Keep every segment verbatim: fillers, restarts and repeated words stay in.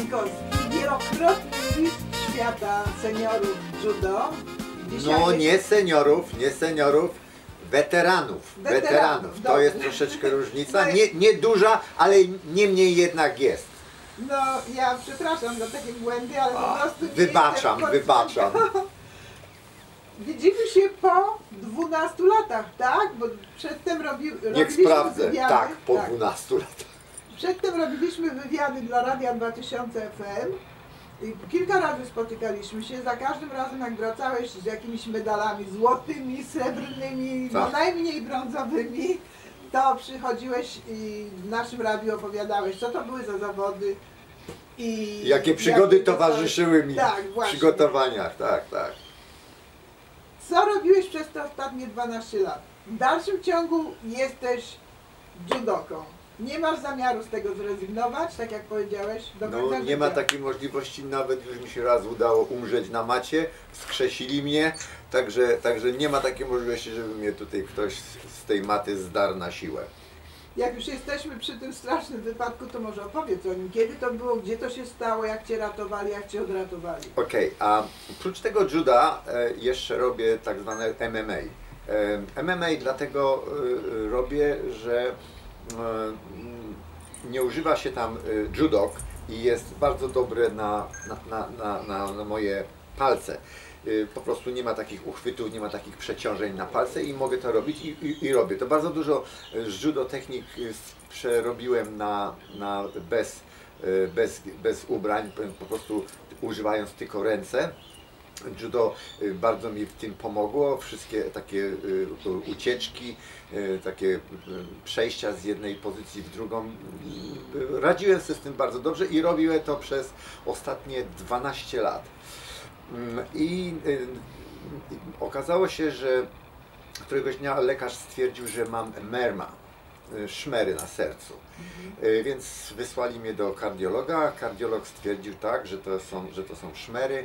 Jankowski, wielokrotny mistrz świata seniorów judo. Dzisiaj No jest... nie seniorów, nie seniorów, weteranów. Weteranów, Weteranów. To dobrze. jest troszeczkę różnica. No i- Nie, nie duża, ale niemniej jednak jest. No ja przepraszam za takie błędy, ale po prostu... nie Wybaczam, jestem wybaczam. Widzimy się po dwunastu latach, tak? Bo przedtem robi, Niech robiliśmy sprawdzę. wywiady. Tak, po dwunastu latach. Przedtem robiliśmy wywiady dla Radia dwa tysiące F M. I kilka razy spotykaliśmy się, za każdym razem jak wracałeś z jakimiś medalami złotymi, srebrnymi, no Tak. najmniej brązowymi, to przychodziłeś i w naszym radiu opowiadałeś, co to były za zawody. I Jakie przygody jakie to- towarzyszyły mi Tak, w właśnie. przygotowaniach, tak, tak. Co robiłeś przez te ostatnie dwanaście lat? W dalszym ciągu jesteś judoką. Nie masz zamiaru z tego zrezygnować, tak jak powiedziałeś, do No końca nie ma życia. takiej możliwości, nawet już mi się raz udało umrzeć na macie, wskrzesili mnie, także, także nie ma takiej możliwości, żeby mnie tutaj ktoś z, z tej maty zdarł na siłę. Jak już jesteśmy przy tym strasznym wypadku, to może opowiedz o nim. Kiedy to było, gdzie to się stało, jak cię ratowali, jak cię odratowali? Okej, a oprócz tego juda e, jeszcze robię tak zwane M M A. E, M M A dlatego e, robię, że e, nie używa się tam e, judok i jest bardzo dobre na, na, na, na, na, na moje palce. E, Po prostu nie ma takich uchwytów, nie ma takich przeciążeń na palce i mogę to robić i, i, i robię. To bardzo dużo z judo technik e, przerobiłem na, na bez, e, bez, bez ubrań, po prostu używając tylko ręce. Judo y, bardzo mi w tym pomogło, wszystkie takie y, ucieczki, y, takie y, przejścia z jednej pozycji w drugą. Y, radziłem sobie z tym bardzo dobrze i robiłem to przez ostatnie dwanaście lat. Mm, I y, y, okazało się, że któregoś dnia lekarz stwierdził, że mam merma, y, szmery na sercu. Y, Więc wysłali mnie do kardiologa. Kardiolog stwierdził tak, że to są, że to są szmery.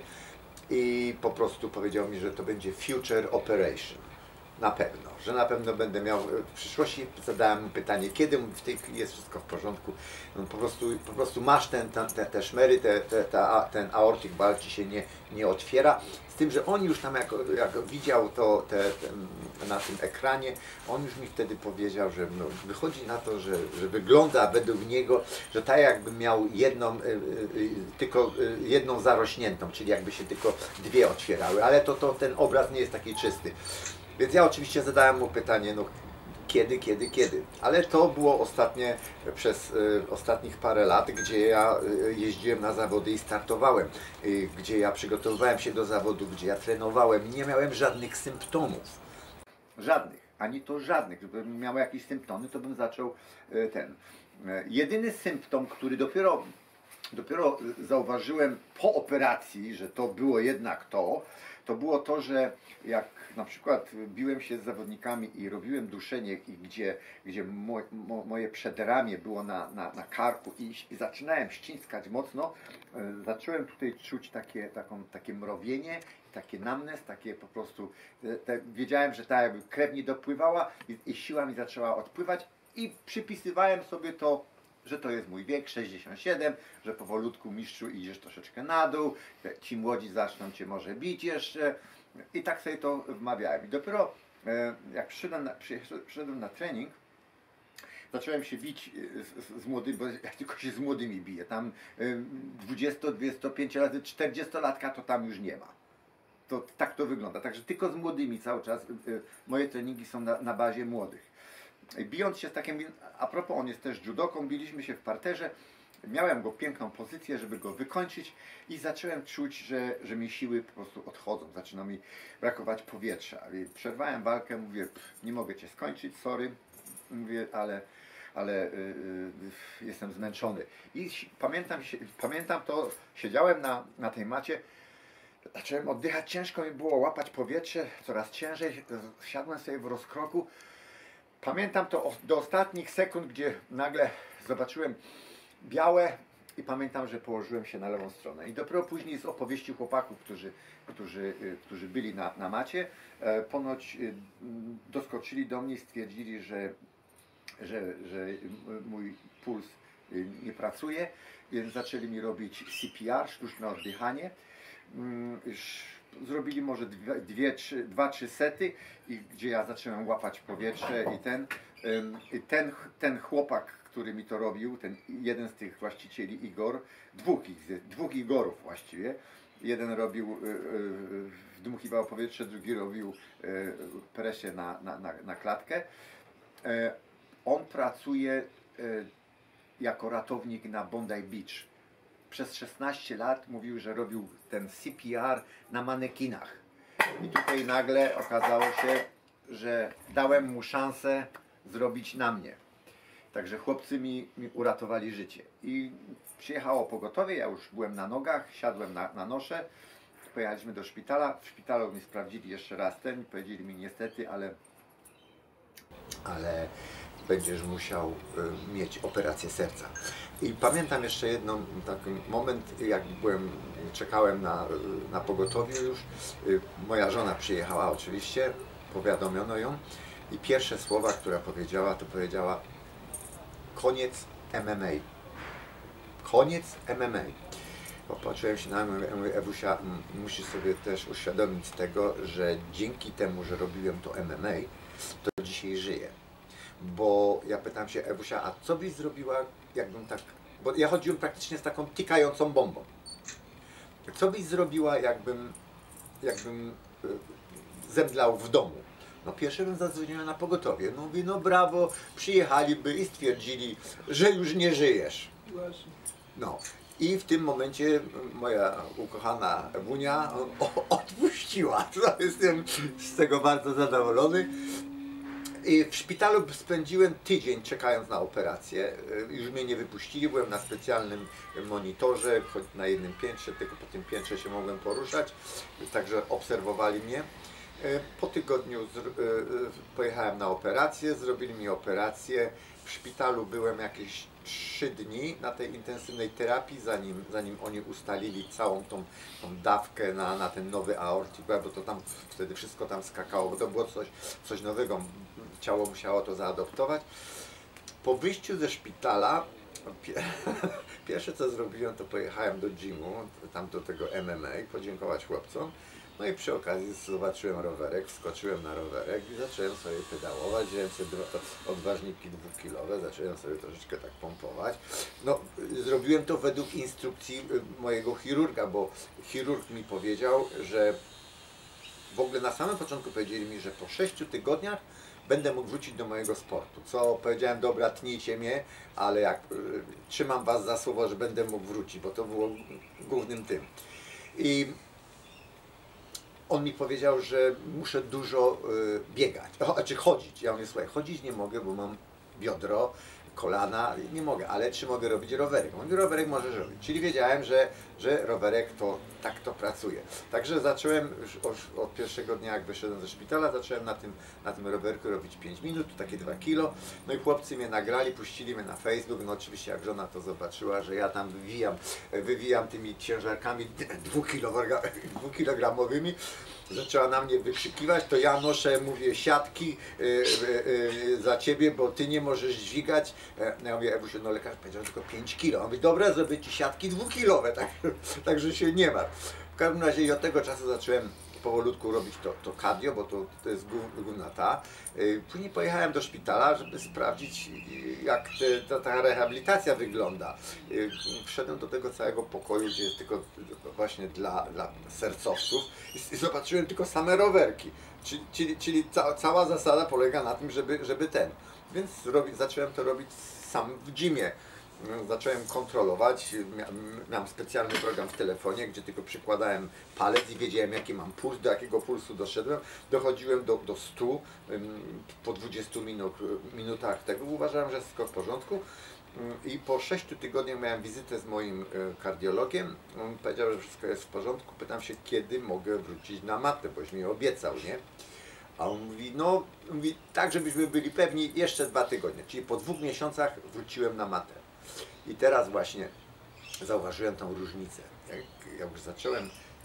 I po prostu powiedział mi, że to będzie future operation. Na pewno, że na pewno będę miał w przyszłości. Zadałem mu pytanie, kiedy w tej chwili jest wszystko w porządku. No, po, prostu, po prostu masz ten, ten, te, te szmery, te, te, ta, ten aortic valve ci się nie, nie otwiera. Z tym, że on już tam jak, jak widział to te, ten, na tym ekranie, on już mi wtedy powiedział, że no, wychodzi na to, że, że wygląda według niego, że tak jakby miał jedną, y, y, tylko y, jedną zarośniętą, czyli jakby się tylko dwie otwierały, ale to, to ten obraz nie jest taki czysty. Więc ja oczywiście zadałem mu pytanie, no kiedy, kiedy, kiedy. Ale to było ostatnie, przez y, ostatnich parę lat, gdzie ja y, jeździłem na zawody i startowałem, y, gdzie ja przygotowywałem się do zawodu, gdzie ja trenowałem i nie miałem żadnych symptomów. Żadnych, ani to żadnych. Gdybym miał jakieś symptomy, to bym zaczął y, ten. Y, jedyny symptom, który dopiero, dopiero zauważyłem po operacji, że to było jednak to, to było to, że jak na przykład biłem się z zawodnikami i robiłem duszenie, i gdzie, gdzie mo, mo, moje przedramię było na, na, na karku i, i zaczynałem ściskać mocno, y, zacząłem tutaj czuć takie, taką, takie mrowienie, takie namnes, takie po prostu, y, te, wiedziałem, że ta jakby krew nie dopływała i, i siła mi zaczęła odpływać i przypisywałem sobie to, że to jest mój wiek, sześćdziesiąt siedem, że powolutku mistrzu idziesz troszeczkę na dół, ci młodzi zaczną cię może bić jeszcze i tak sobie to wmawiałem. I dopiero e, jak przyszedłem na, przyszedłem na trening, zacząłem się bić z, z młodymi, bo ja tylko się z młodymi biję, tam dwudziesto, dwudziesto pięć razy czterdziestolatka to tam już nie ma. To, tak to wygląda, także tylko z młodymi cały czas moje treningi są na, na bazie młodych. Bijąc się z takim, a propos, on jest też judoką, biliśmy się w parterze, miałem go piękną pozycję, żeby go wykończyć i zacząłem czuć, że, że mi siły po prostu odchodzą, zaczyna mi brakować powietrza. Przerwałem walkę, mówię, nie mogę cię skończyć, sorry, mówię, ale, ale yy, yy, jestem zmęczony. I pamiętam, pamiętam to, siedziałem na, na tej macie, zacząłem oddychać, ciężko mi było łapać powietrze, coraz ciężej, siadłem sobie w rozkroku. Pamiętam to do ostatnich sekund, gdzie nagle zobaczyłem białe i pamiętam, że położyłem się na lewą stronę. I dopiero później z opowieści chłopaków, którzy, którzy, którzy byli na, na macie, ponoć doskoczyli do mnie i stwierdzili, że, że, że mój puls nie pracuje Więc zaczęli mi robić C P R, sztuczne oddychanie. Zrobili może dwie, dwie, trzy, dwa, trzy sety, i gdzie ja zacząłem łapać powietrze i ten, ten, ten chłopak, który mi to robił, ten jeden z tych właścicieli, Igor, dwóch, ich, dwóch Igorów właściwie, jeden robił, wdmuchiwał powietrze, drugi robił presie na, na, na, na klatkę. On pracuje jako ratownik na Bondi Beach. Przez szesnaście lat mówił, że robił ten C P R na manekinach. I tutaj nagle okazało się, że dałem mu szansę zrobić na mnie. Także chłopcy mi, mi uratowali życie. I przyjechało pogotowie, ja już byłem na nogach, siadłem na, na noszę, pojechaliśmy do szpitala. W szpitalu mi sprawdzili jeszcze raz ten i powiedzieli mi niestety, ale, ale będziesz musiał y, mieć operację serca. I pamiętam jeszcze jeden taki moment, jak byłem, czekałem na, na pogotowiu już, y, moja żona przyjechała oczywiście, powiadomiono ją i pierwsze słowa, które powiedziała, to powiedziała: koniec M M A. Koniec M M A. Popatrzyłem się na mnie, mówię: Ewusia, musisz sobie też uświadomić tego, że dzięki temu, że robiłem to M M A, to dzisiaj żyję. Bo ja pytam się: Ewusia, a co byś zrobiła, jakbym tak... Bo ja chodziłem praktycznie z taką tikającą bombą. Co byś zrobiła, jakbym, jakbym zemdlał w domu? No pierwszy bym zadzwoniła na pogotowie. No mówię: no brawo, przyjechaliby i stwierdzili, że już nie żyjesz. Właśnie. No. I w tym momencie moja ukochana Ewunia odpuściła. To jestem z tego bardzo zadowolony. I w szpitalu spędziłem tydzień czekając na operację. Już mnie nie wypuścili, byłem na specjalnym monitorze, choć na jednym piętrze, tylko po tym piętrze się mogłem poruszać. Także obserwowali mnie. Po tygodniu pojechałem na operację, zrobili mi operację. W szpitalu byłem jakieś trzy dni na tej intensywnej terapii, zanim, zanim oni ustalili całą tą, tą dawkę na, na ten nowy aortic, bo to tam wtedy wszystko tam skakało, bo to było coś, coś nowego, ciało musiało to zaadoptować. Po wyjściu ze szpitala, pierwsze co zrobiłem, to pojechałem do gymu, tam do tego M M A, podziękować chłopcom. No i przy okazji zobaczyłem rowerek, wskoczyłem na rowerek i zacząłem sobie pedałować, wziąłem sobie odważniki dwukilowe, zacząłem sobie troszeczkę tak pompować. No, zrobiłem to według instrukcji mojego chirurga, bo chirurg mi powiedział, że w ogóle na samym początku powiedzieli mi, że po sześciu tygodniach będę mógł wrócić do mojego sportu. Co powiedziałem: dobra, tnijcie mnie, ale jak y, trzymam was za słowo, że będę mógł wrócić, bo to było głównym tym. I on mi powiedział, że muszę dużo y, biegać, o, znaczy chodzić. Ja mówię: słuchaj, chodzić nie mogę, bo mam biodro, kolana, nie mogę, ale czy mogę robić rowerek? On mówi: rowerek możesz robić. Czyli wiedziałem, że, że rowerek to tak to pracuje. Także zacząłem już od, od pierwszego dnia, jak wyszedłem ze szpitala, zacząłem na tym, na tym rowerku robić pięć minut, takie dwa kilo. No i chłopcy mnie nagrali, puścili mnie na Facebook. No oczywiście jak żona to zobaczyła, że ja tam wywijam, wywijam tymi ciężarkami dwukilogramowymi, zaczęła na mnie wykrzykiwać, to ja noszę, mówię, siatki yy, yy, za ciebie, bo ty nie możesz dźwigać. Ja mówię: Ewusiu, no lekarz powiedział tylko pięć kilo. On mówi: dobra, zrobię ci siatki dwukilowe, tak, także się nie martw. W każdym razie i od tego czasu zacząłem powolutku robić to, to cardio, bo to, to jest główna ta. Później pojechałem do szpitala, żeby sprawdzić, jak te, ta, ta rehabilitacja wygląda. Wszedłem do tego całego pokoju, gdzie jest tylko właśnie dla, dla sercowców i zobaczyłem tylko same rowerki. Czyli, czyli, czyli ca, cała zasada polega na tym, żeby, żeby ten. Więc robi, zacząłem to robić sam w gymie. Zacząłem kontrolować, miałem specjalny program w telefonie, gdzie tylko przykładałem palec i wiedziałem, jaki mam puls, do jakiego pulsu doszedłem. Dochodziłem do, do stu po dwudziestu minut, minutach tego. Uważałem, że jest wszystko w porządku. I po sześciu tygodniach miałem wizytę z moim kardiologiem. On powiedział, że wszystko jest w porządku. Pytam się, kiedy mogę wrócić na matę, boś mi obiecał, nie? A on mówi: no, mówi, tak żebyśmy byli pewni, jeszcze dwa tygodnie. Czyli po dwóch miesiącach wróciłem na matę. I teraz właśnie zauważyłem tą różnicę. Jak, jak już zacząłem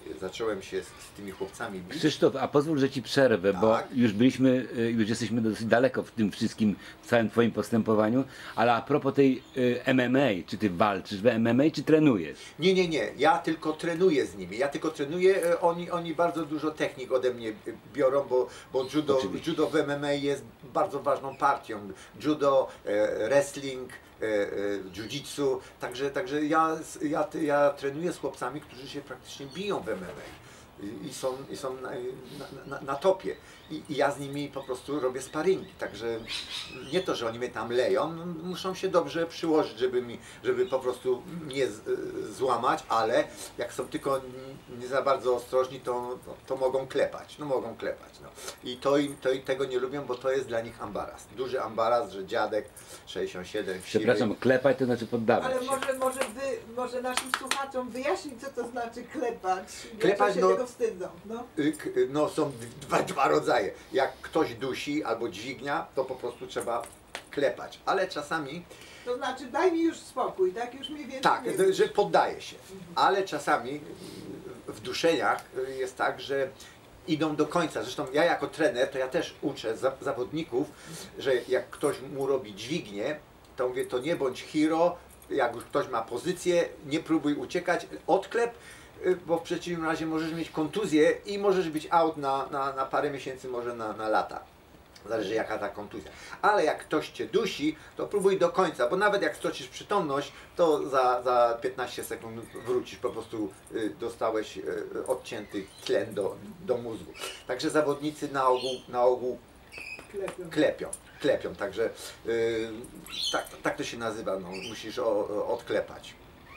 zacząłem się z, z tymi chłopcami bić. Krzysztof, a pozwól, że Ci przerwę, bo Tak. już byliśmy, y, już jesteśmy dosyć daleko w tym wszystkim, w całym Twoim postępowaniu, ale a propos tej y, M M A, czy Ty walczysz w M M A, czy trenujesz? Nie, nie, nie, ja tylko trenuję z nimi, ja tylko trenuję, e, oni, oni bardzo dużo technik ode mnie e, biorą, bo, bo judo, Oczywiście. judo w M M A jest bardzo ważną partią. Judo, e, wrestling, e, e, jiu-jitsu, także, także ja, ja, ja trenuję z chłopcami, którzy się praktycznie biją w M M A. I- I są, i są na, na, na, na topie. I, I ja z nimi po prostu robię sparingi. Także nie to, że oni mnie tam leją, no, muszą się dobrze przyłożyć, żeby mi, żeby po prostu mnie z, złamać, ale jak są tylko nie za bardzo ostrożni, to, to, to mogą klepać. No mogą klepać. No. I to, im- to i tego nie lubią, bo to jest dla nich ambaras. Duży ambaras, że dziadek sześćdziesiąt siedem, siwy. Przepraszam, klepać to znaczy poddawać Ale się. może, może, wy, może naszym słuchaczom wyjaśnić, co to znaczy klepać. Klepać, Dlaczego się no- tego wstydzą. No. Y, k- No są dwa, dwa rodzaje. Jak ktoś dusi albo dźwignia, to po prostu trzeba klepać. Ale czasami, To znaczy, daj mi już spokój, tak? Już mniej więcej tak, wiem. że poddaje się. Ale czasami w duszeniach jest tak, że idą do końca. Zresztą ja jako trener, to ja też uczę za- zawodników, że jak ktoś mu robi dźwignię, to mówię, to nie bądź hero, jak już ktoś ma pozycję, nie próbuj uciekać, odklep, y, bo w przeciwnym razie możesz mieć kontuzję i możesz być out na, na, na parę miesięcy, może na, na lata. Zależy jaka ta kontuzja. Ale jak ktoś Cię dusi, to próbuj do końca, bo nawet jak stracisz przytomność, to za, za piętnaście sekund wrócisz, po prostu y, dostałeś y, odcięty tlen do, do mózgu. Także zawodnicy na ogół, na ogół Klepią. klepią, klepią, także y, tak, tak to się nazywa, no, musisz o, o, odklepać.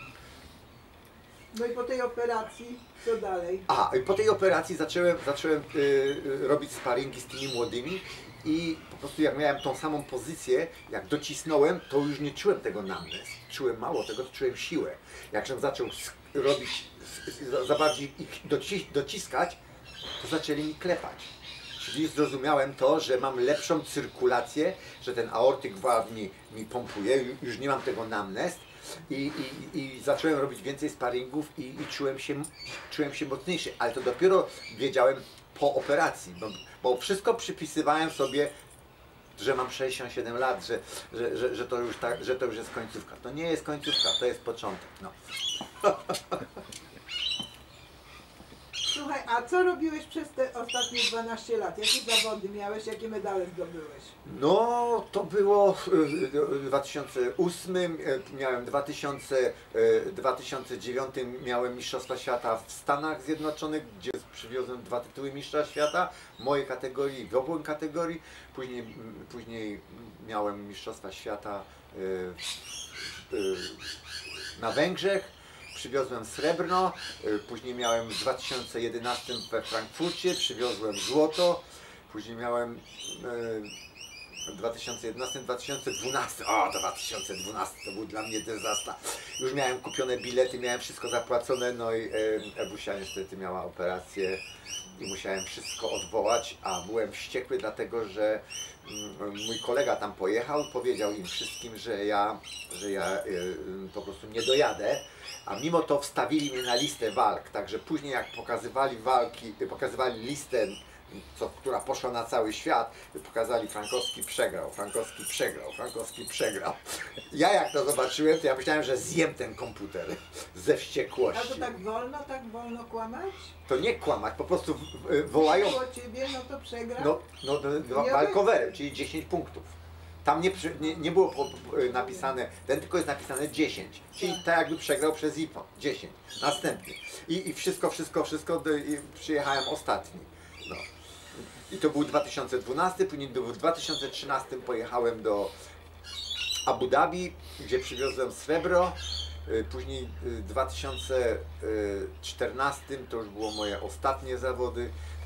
No i po tej operacji, co dalej? A, i po tej operacji zacząłem, zacząłem y, y, robić sparingi z tymi młodymi i po prostu jak miałem tą samą pozycję, jak docisnąłem, to już nie czułem tego namnes. Czułem mało tego, to czułem siłę. Jakżem zaczął sk- robić, s- s- za, za bardziej ich doci dociskać, to zaczęli mi klepać. Czyli zrozumiałem to, że mam lepszą cyrkulację, że ten aortic valve mi, mi pompuje, ju- już nie mam tego namnest. I, i, I zacząłem robić więcej sparingów i, i czułem, się, czułem się mocniejszy, ale to dopiero wiedziałem po operacji, bo, bo wszystko przypisywałem sobie, że mam sześćdziesiąt siedem lat, że, że, że, że, to już tak, że to już jest końcówka. To nie jest końcówka, to jest początek. No. Słuchaj, a co robiłeś przez te ostatnie dwanaście lat? Jakie zawody miałeś, jakie medale zdobyłeś? No, to było w dwa tysiące ósmym, e, miałem dwa tysiące, e, dwa tysiące dziewiątym miałem Mistrzostwa Świata w Stanach Zjednoczonych, gdzie przywiozłem dwa tytuły Mistrza Świata w mojej kategorii, w obu kategorii. Później, m, później miałem Mistrzostwa Świata e, e, na Węgrzech. Przywiozłem srebrno, y, później miałem w dwa tysiące jedenastym we Frankfurcie, przywiozłem złoto, później miałem y, w dwa tysiące jedenastym, dwa tysiące dwunastym, o dwa tysiące dwunasty to był dla mnie dezastr. Już miałem kupione bilety, miałem wszystko zapłacone, no i y, Ewusia niestety miała operację i musiałem wszystko odwołać, a byłem wściekły dlatego, że mm, mój kolega tam pojechał, powiedział im wszystkim, że ja, że ja y, y, po prostu nie dojadę, a mimo to wstawili mnie na listę walk, także później jak pokazywali walki, pokazywali listę, co, która poszła na cały świat, pokazali Frankowski przegrał, Frankowski przegrał, Frankowski przegrał. Ja jak to zobaczyłem, to ja myślałem, że zjem ten komputer ze A wściekłości. to tak wolno, tak wolno kłamać? To nie kłamać, po prostu w- w- wołają, Było ciebie, no to przegrał? no, no, no Nie walkowerem, czyli dziesięć punktów. Tam nie, przy- nie, nie było po, po, napisane, ten tylko jest napisane dziesięć, czyli tak jakby przegrał przez I P O, dziesięć, następny. I, i wszystko, wszystko, wszystko, do, i przyjechałem ostatni. No. I to był dwa tysiące dwunasty, później do- w dwa tysiące trzynastym pojechałem do Abu Dhabi, gdzie przywiozłem srebro. Y, Później y, w dwa tysiące czternastym to już było moje ostatnie zawody.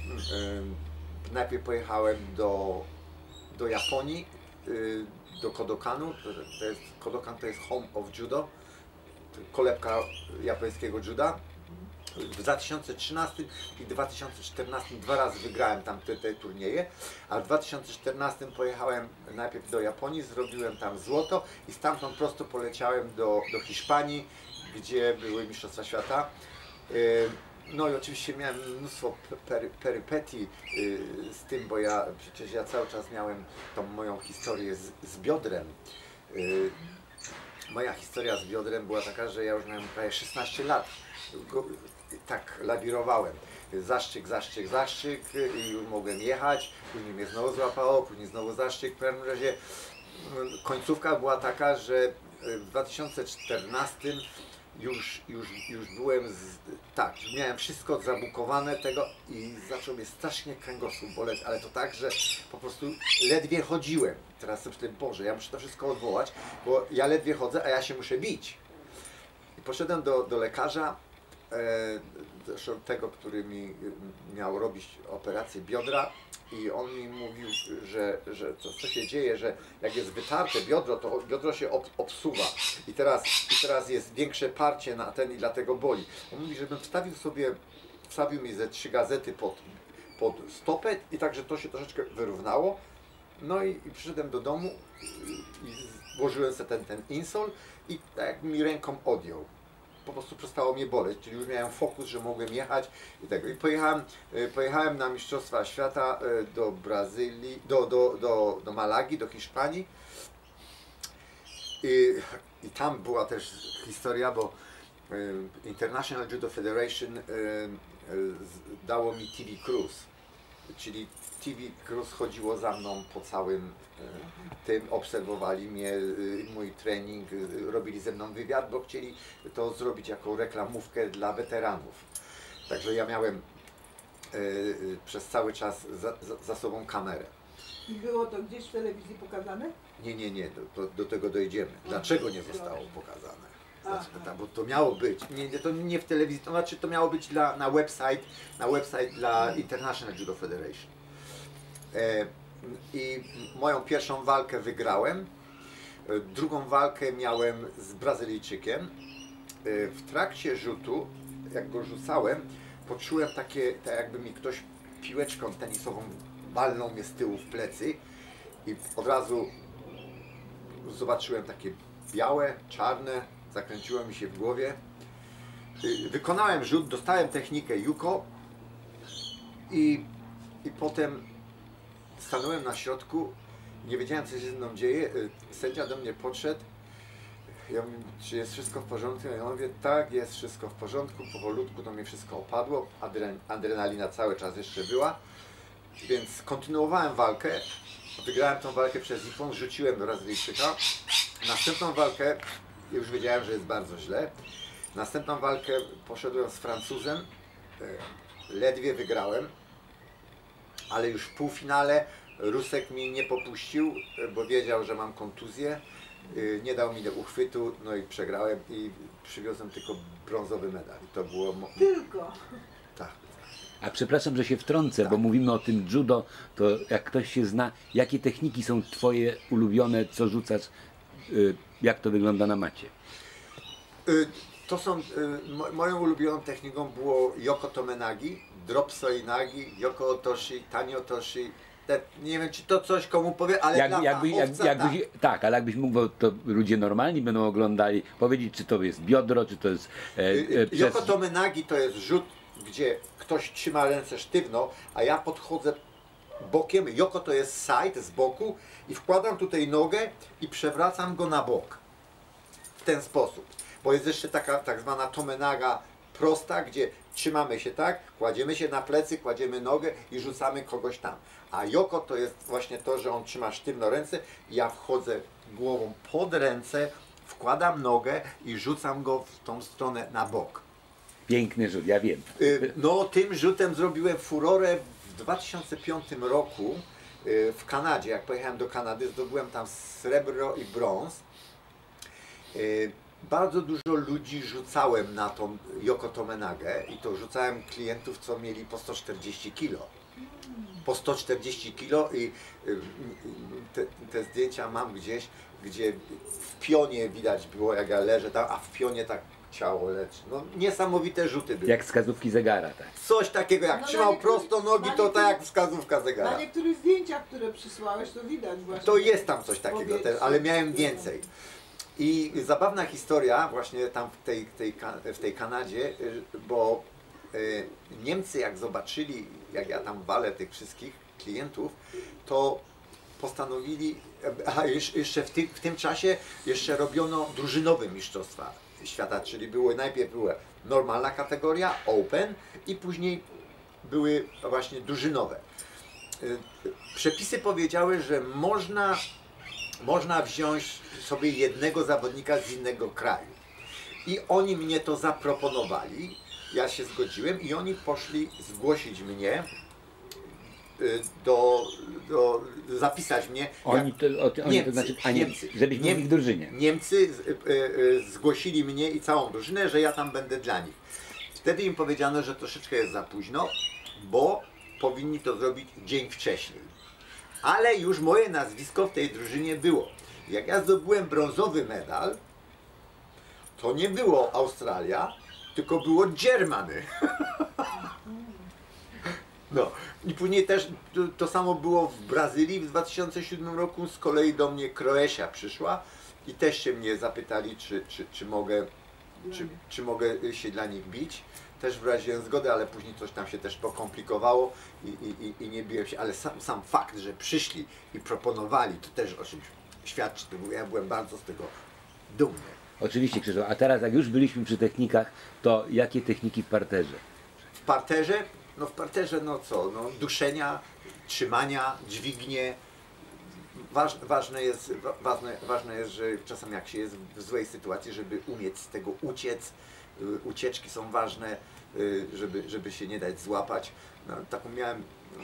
Y, Najpierw pojechałem do, do Japonii, y, do Kodokanu. To, to jest, Kodokan to jest home of judo, kolebka japońskiego juda. W dwa tysiące trzynastym i dwa tysiące czternastym dwa razy wygrałem tam te, te turnieje, a w dwa tysiące czternastym pojechałem najpierw do Japonii, zrobiłem tam złoto i stamtąd prosto poleciałem do, do Hiszpanii, gdzie były Mistrzostwa Świata. Yy, No i oczywiście miałem mnóstwo pery, perypetii y, z tym, bo ja przecież ja cały czas miałem tą moją historię z, z biodrem. Y, moja historia z biodrem była taka, że ja już miałem prawie szesnaście lat. Go, tak lawirowałem. Zaszczyk, zaszczyk, zaszczyk i już mogłem jechać, później mnie znowu złapało, później znowu zaszczyk. W każdym razie końcówka była taka, że w dwa tysiące czternastym już, już, już byłem, z, tak, miałem wszystko zabukowane tego i zaczął mnie strasznie kręgosłup boleć, ale to tak, że po prostu ledwie chodziłem. Teraz sobie myślę, Boże, ja muszę to wszystko odwołać, bo ja ledwie chodzę, a ja się muszę bić. I poszedłem do, do lekarza, zresztą tego, który mi miał robić operację biodra i on mi mówił, że, że co, co się dzieje, że jak jest wytarte biodro, to biodro się ob, obsuwa i teraz, i teraz jest większe parcie na ten i dlatego boli. On mówi, żebym wstawił sobie, wstawił mi ze trzy gazety pod, pod stopę i tak, że to się troszeczkę wyrównało. No i, i przyszedłem do domu i, i włożyłem sobie ten, ten insol i tak jak mi ręką odjął. Po prostu przestało mnie boleć, czyli już miałem fokus, że mogłem jechać i tego. I pojechałem, pojechałem na Mistrzostwa Świata do Brazylii, do, do, do, do Malagi, do Hiszpanii. I, I tam była też historia, bo International Judo Federation dało mi T V Cruise, czyli T V Cruise chodziło za mną po całym tym, obserwowali mnie, mój trening, robili ze mną wywiad, bo chcieli to zrobić jako reklamówkę dla weteranów. Także ja miałem przez cały czas za, za, za sobą kamerę. I było to gdzieś w telewizji pokazane? Nie, nie, nie, do, do, do tego dojdziemy. Dlaczego nie zostało pokazane? Znaczy, bo to miało być, nie, to nie w telewizji, to znaczy to miało być dla, na website, na website dla International Judo Federation. E, I moją pierwszą walkę wygrałem, e, drugą walkę miałem z Brazylijczykiem. E, w trakcie rzutu, jak go rzucałem, poczułem takie, tak jakby mi ktoś piłeczką tenisową walnął mnie z tyłu w plecy i od razu zobaczyłem takie białe, czarne, zakręciło mi się w głowie. E, wykonałem rzut, dostałem technikę Juko i, i potem stanąłem na środku, nie wiedziałem, co się ze mną dzieje. Sędzia do mnie podszedł. Ja mówię, czy jest wszystko w porządku? Ja mówię, tak, jest wszystko w porządku. Powolutku to mnie wszystko opadło. Adren adrenalina cały czas jeszcze była. Więc kontynuowałem walkę. Wygrałem tą walkę przez Nippon, rzuciłem do Brazylijczyka. Następną walkę, już wiedziałem, że jest bardzo źle. Następną walkę poszedłem z Francuzem. Ledwie wygrałem. Ale już w półfinale Rusek mi nie popuścił, bo wiedział, że mam kontuzję, nie dał mi do uchwytu, no i przegrałem i przywiozłem tylko brązowy medal. I to było... Tylko? Tak. A przepraszam, że się wtrącę, tak. bo mówimy o tym judo, to jak ktoś się zna, jakie techniki są twoje ulubione, co rzucasz, jak to wygląda na macie? To są, moją ulubioną techniką było Yoko Tomenagi, Drop Soinagi, Yoko Otoshi, Tani Otoshi. Nie wiem, czy to coś komu powie, ale jak, dla jakby, jak, fachowca, jakbyś, tak. tak, ale jakbyś mógł, bo to ludzie normalni będą oglądali, powiedzieć, czy to jest biodro, czy to jest... E, e, przez... Yoko Tomenagi to jest rzut, gdzie ktoś trzyma ręce sztywno, a ja podchodzę bokiem. Yoko to jest side z boku i wkładam tutaj nogę i przewracam go na bok. W ten sposób. Bo jest jeszcze taka tak zwana tomenaga prosta, gdzie trzymamy się tak, kładziemy się na plecy, kładziemy nogę i rzucamy kogoś tam. A Yoko to jest właśnie to, że on trzyma sztywno ręce, ja wchodzę głową pod ręce, wkładam nogę i rzucam go w tą stronę na bok. Piękny rzut, ja wiem. No, tym rzutem zrobiłem furorę w dwa tysiące piątym roku w Kanadzie. Jak pojechałem do Kanady, zdobyłem tam srebro i brąz. Bardzo dużo ludzi rzucałem na tą Yoko Tomenagę i to rzucałem klientów, co mieli po sto czterdzieści kilo. Po sto czterdzieści kilo i te, te zdjęcia mam gdzieś, gdzie w pionie widać było, jak ja leżę tam, a w pionie tak ciało leży. No niesamowite rzuty były. Jak wskazówki zegara, tak. Coś takiego, jak No, trzymał niektórych- prosto nogi, na to tak jak niektórych- wskazówka zegara. Na niektórych zdjęciach, które przysłałeś, to widać właśnie. To jest tam coś takiego, powietrze. ten, ale miałem więcej. I zabawna historia właśnie tam w tej, tej, w tej Kanadzie, bo Niemcy jak zobaczyli, jak ja tam walę tych wszystkich klientów, to postanowili, a jeszcze w, ty, w tym czasie jeszcze robiono drużynowe mistrzostwa świata, czyli były najpierw była normalna kategoria, open i później były właśnie drużynowe. Przepisy powiedziały, że można, można wziąć sobie jednego zawodnika z innego kraju. I oni mnie to zaproponowali, ja się zgodziłem i oni poszli zgłosić mnie, do, do zapisać mnie. Oni to, o, oni Niemcy, to znaczy, a nie, Niemcy, żebyś był w ich drużynie. Niemcy z, y, y, zgłosili mnie i całą drużynę, że ja tam będę dla nich. Wtedy im powiedziano, że troszeczkę jest za późno, bo powinni to zrobić dzień wcześniej. Ale już moje nazwisko w tej drużynie było. Jak ja zdobyłem brązowy medal, to nie było Australia, tylko było Germany. No i później też to, to samo było w Brazylii w dwa tysiące siódmym roku, z kolei do mnie Kroacja przyszła i też się mnie zapytali, czy, czy, czy, mogę, czy, czy mogę się dla nich bić. Też wyraziłem zgodę, ale później coś tam się też pokomplikowało i, i, i nie biłem się, ale sam, sam fakt, że przyszli i proponowali, to też o czymś świadczy, ja byłem bardzo z tego dumny. Oczywiście, Krzysztof, a teraz jak już byliśmy przy technikach, to jakie techniki w parterze? W parterze? No w parterze, no co, no duszenia, trzymania, dźwignie. Waż, ważne, jest, ważne, ważne jest, że czasem jak się jest w złej sytuacji, żeby umieć z tego uciec. Ucieczki są ważne, żeby, żeby się nie dać złapać. No, taką miałem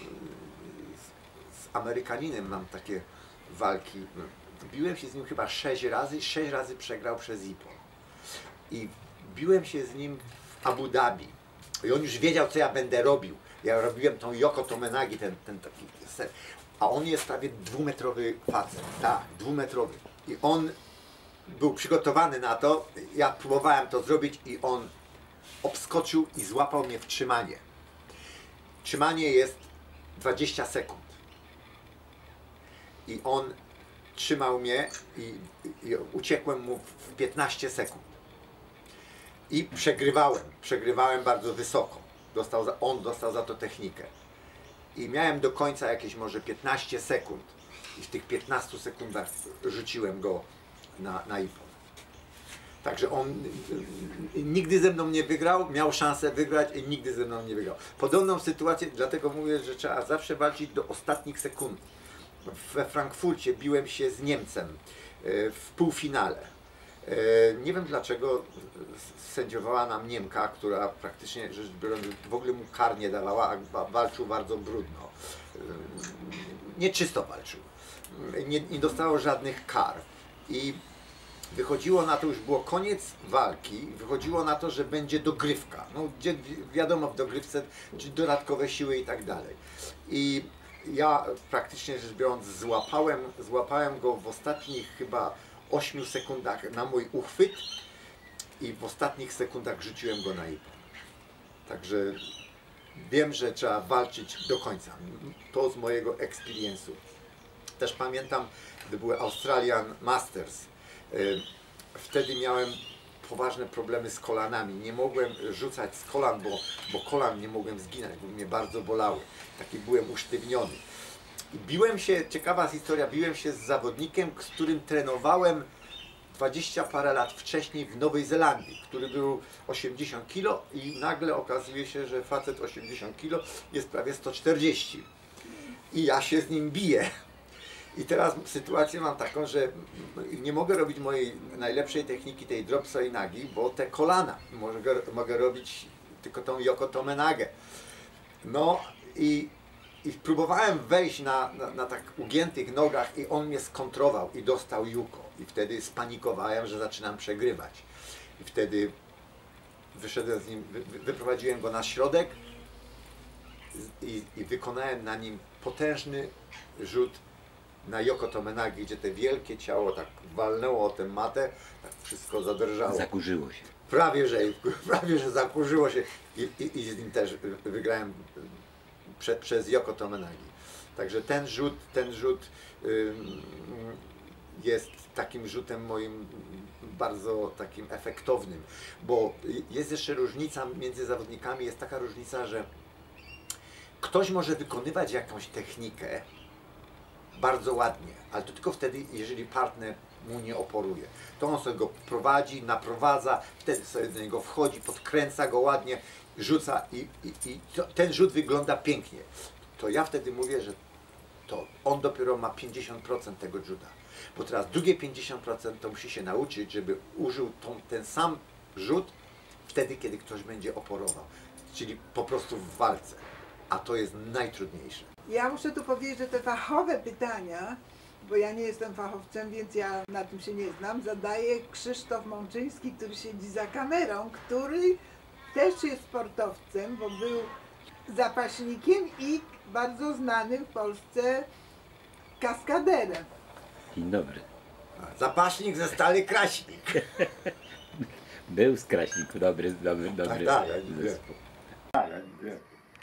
z, z Amerykaninem, mam takie walki. Biłem się z nim chyba sześć razy, sześć razy przegrał przez I P O. I biłem się z nim w Abu Dhabi. I on już wiedział, co ja będę robił. Ja robiłem tą Yoko Tomenagi, ten, ten taki ser. A on jest prawie dwumetrowy facet. Tak, dwumetrowy. I on był przygotowany na to. Ja próbowałem to zrobić i on obskoczył i złapał mnie w trzymanie. Trzymanie jest dwadzieścia sekund. I on trzymał mnie i, i uciekłem mu w piętnaście sekund. I przegrywałem, przegrywałem bardzo wysoko. Dostał za, on dostał za to technikę. I miałem do końca jakieś może piętnaście sekund. I w tych piętnastu sekundach rzuciłem go na, na I P O. Także on nigdy ze mną nie wygrał, miał szansę wygrać i nigdy ze mną nie wygrał. Podobną sytuację, dlatego mówię, że trzeba zawsze walczyć do ostatnich sekund. We Frankfurcie biłem się z Niemcem w półfinale. Nie wiem dlaczego sędziowała nam Niemka, która praktycznie rzecz biorąc w ogóle mu kar nie dawała, a walczył bardzo brudno. Nieczysto walczył. Nie, nie dostało żadnych kar. I wychodziło na to, już było koniec walki, wychodziło na to, że będzie dogrywka. No, gdzie wiadomo w dogrywce, czy dodatkowe siły i tak dalej. I ja praktycznie rzecz biorąc złapałem, złapałem go w ostatnich chyba ośmiu sekundach na mój uchwyt i w ostatnich sekundach rzuciłem go na I P O. Także wiem, że trzeba walczyć do końca. To z mojego experience'u. Też pamiętam, gdy były Australian Masters. Wtedy miałem poważne problemy z kolanami. Nie mogłem rzucać z kolan, bo, bo kolan nie mogłem zginąć, bo mnie bardzo bolały. Taki byłem usztywniony. I biłem się, ciekawa historia, biłem się z zawodnikiem, z którym trenowałem dwadzieścia parę lat wcześniej w Nowej Zelandii, który był osiemdziesiąt kilo i nagle okazuje się, że facet osiemdziesiąt kilo jest prawie sto czterdzieści. I ja się z nim biję. I teraz sytuację mam taką, że nie mogę robić mojej najlepszej techniki, tej drop soinagi, bo te kolana mogę, mogę robić tylko tą Yoko Tomenagę. No i, i próbowałem wejść na, na, na tak ugiętych nogach i on mnie skontrował i dostał Yuko. I wtedy spanikowałem, że zaczynam przegrywać. I wtedy wyszedłem z nim, wy, wyprowadziłem go na środek i, i wykonałem na nim potężny rzut na Yoko Tomenagi, gdzie te wielkie ciało tak walnęło o tę matę, tak wszystko zadrżało. Zakurzyło się. Prawie, że, prawie, że zakurzyło się i, i, i z nim też wygrałem prze, przez Yoko Tomenagi. Także ten rzut, ten rzut ym, jest takim rzutem moim bardzo takim efektownym, bo jest jeszcze różnica między zawodnikami, jest taka różnica, że ktoś może wykonywać jakąś technikę bardzo ładnie, ale to tylko wtedy, jeżeli partner mu nie oporuje. To on sobie go prowadzi, naprowadza, wtedy sobie do niego wchodzi, podkręca go ładnie, rzuca i, i, i to, ten rzut wygląda pięknie. To ja wtedy mówię, że to on dopiero ma pięćdziesiąt procent tego rzuta. Bo teraz drugie pięćdziesiąt procent to musi się nauczyć, żeby użył tą, ten sam rzut wtedy, kiedy ktoś będzie oporował. Czyli po prostu w walce. A to jest najtrudniejsze. Ja muszę tu powiedzieć, że te fachowe pytania, bo ja nie jestem fachowcem, więc ja na tym się nie znam, zadaje Krzysztof Mączyński, który siedzi za kamerą, który też jest sportowcem, bo był zapaśnikiem i bardzo znanym w Polsce kaskaderem. Dzień dobry. Zapaśnik ze Stali Kraśnik. Był z Kraśniku, dobry, dobry, dobry tak, ja wiem. zespół. Tak, ja wiem.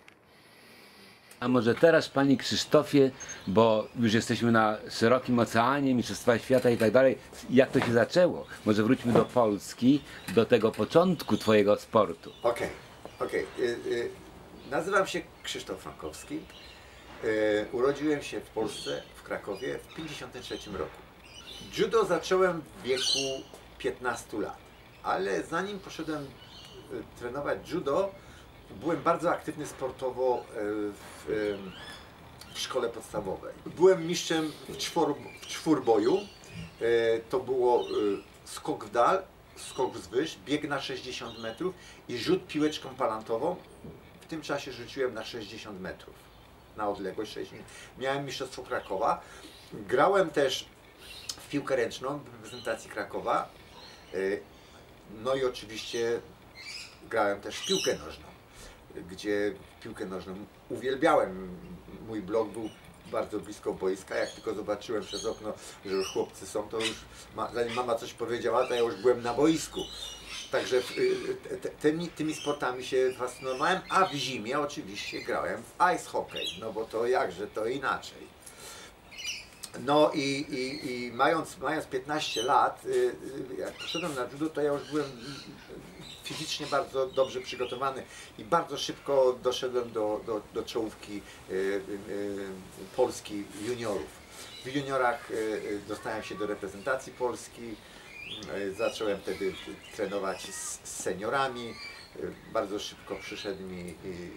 A może teraz, Panie Krzysztofie, bo już jesteśmy na szerokim oceanie, Mistrzostwa Świata i tak dalej, jak to się zaczęło? Może wróćmy do Polski, do tego początku Twojego sportu. Okej, okej. Y, y, Nazywam się Krzysztof Frankowski. Y, urodziłem się w Polsce, w Krakowie w tysiąc dziewięćset pięćdziesiątym trzecim roku. Judo zacząłem w wieku piętnastu lat, ale zanim poszedłem y, trenować judo, byłem bardzo aktywny sportowo y, w, y, w szkole podstawowej. Byłem mistrzem w, czwor, w czwórboju. Y, to było y, skok w dal, skok wzwyż, bieg na sześćdziesiąt metrów i rzut piłeczką palantową. W tym czasie rzuciłem na sześćdziesiąt metrów, na odległość sześćdziesiąt. Miałem mistrzostwo Krakowa. Grałem też w piłkę ręczną w reprezentacji Krakowa. No i oczywiście grałem też w piłkę nożną, gdzie piłkę nożną uwielbiałem. Mój blok był bardzo blisko boiska. Jak tylko zobaczyłem przez okno, że już chłopcy są, to już ma, zanim mama coś powiedziała, to ja już byłem na boisku. Także te, tymi, tymi sportami się fascynowałem, a w zimie oczywiście grałem w ice hockey, no bo to jakże to inaczej. No i, i, i mając, mając piętnaście lat, jak poszedłem na judo, to ja już byłem fizycznie bardzo dobrze przygotowany i bardzo szybko doszedłem do, do, do czołówki y, y, Polski juniorów. W juniorach y, dostałem się do reprezentacji Polski. Zacząłem wtedy trenować z seniorami. Bardzo szybko przyszedł mi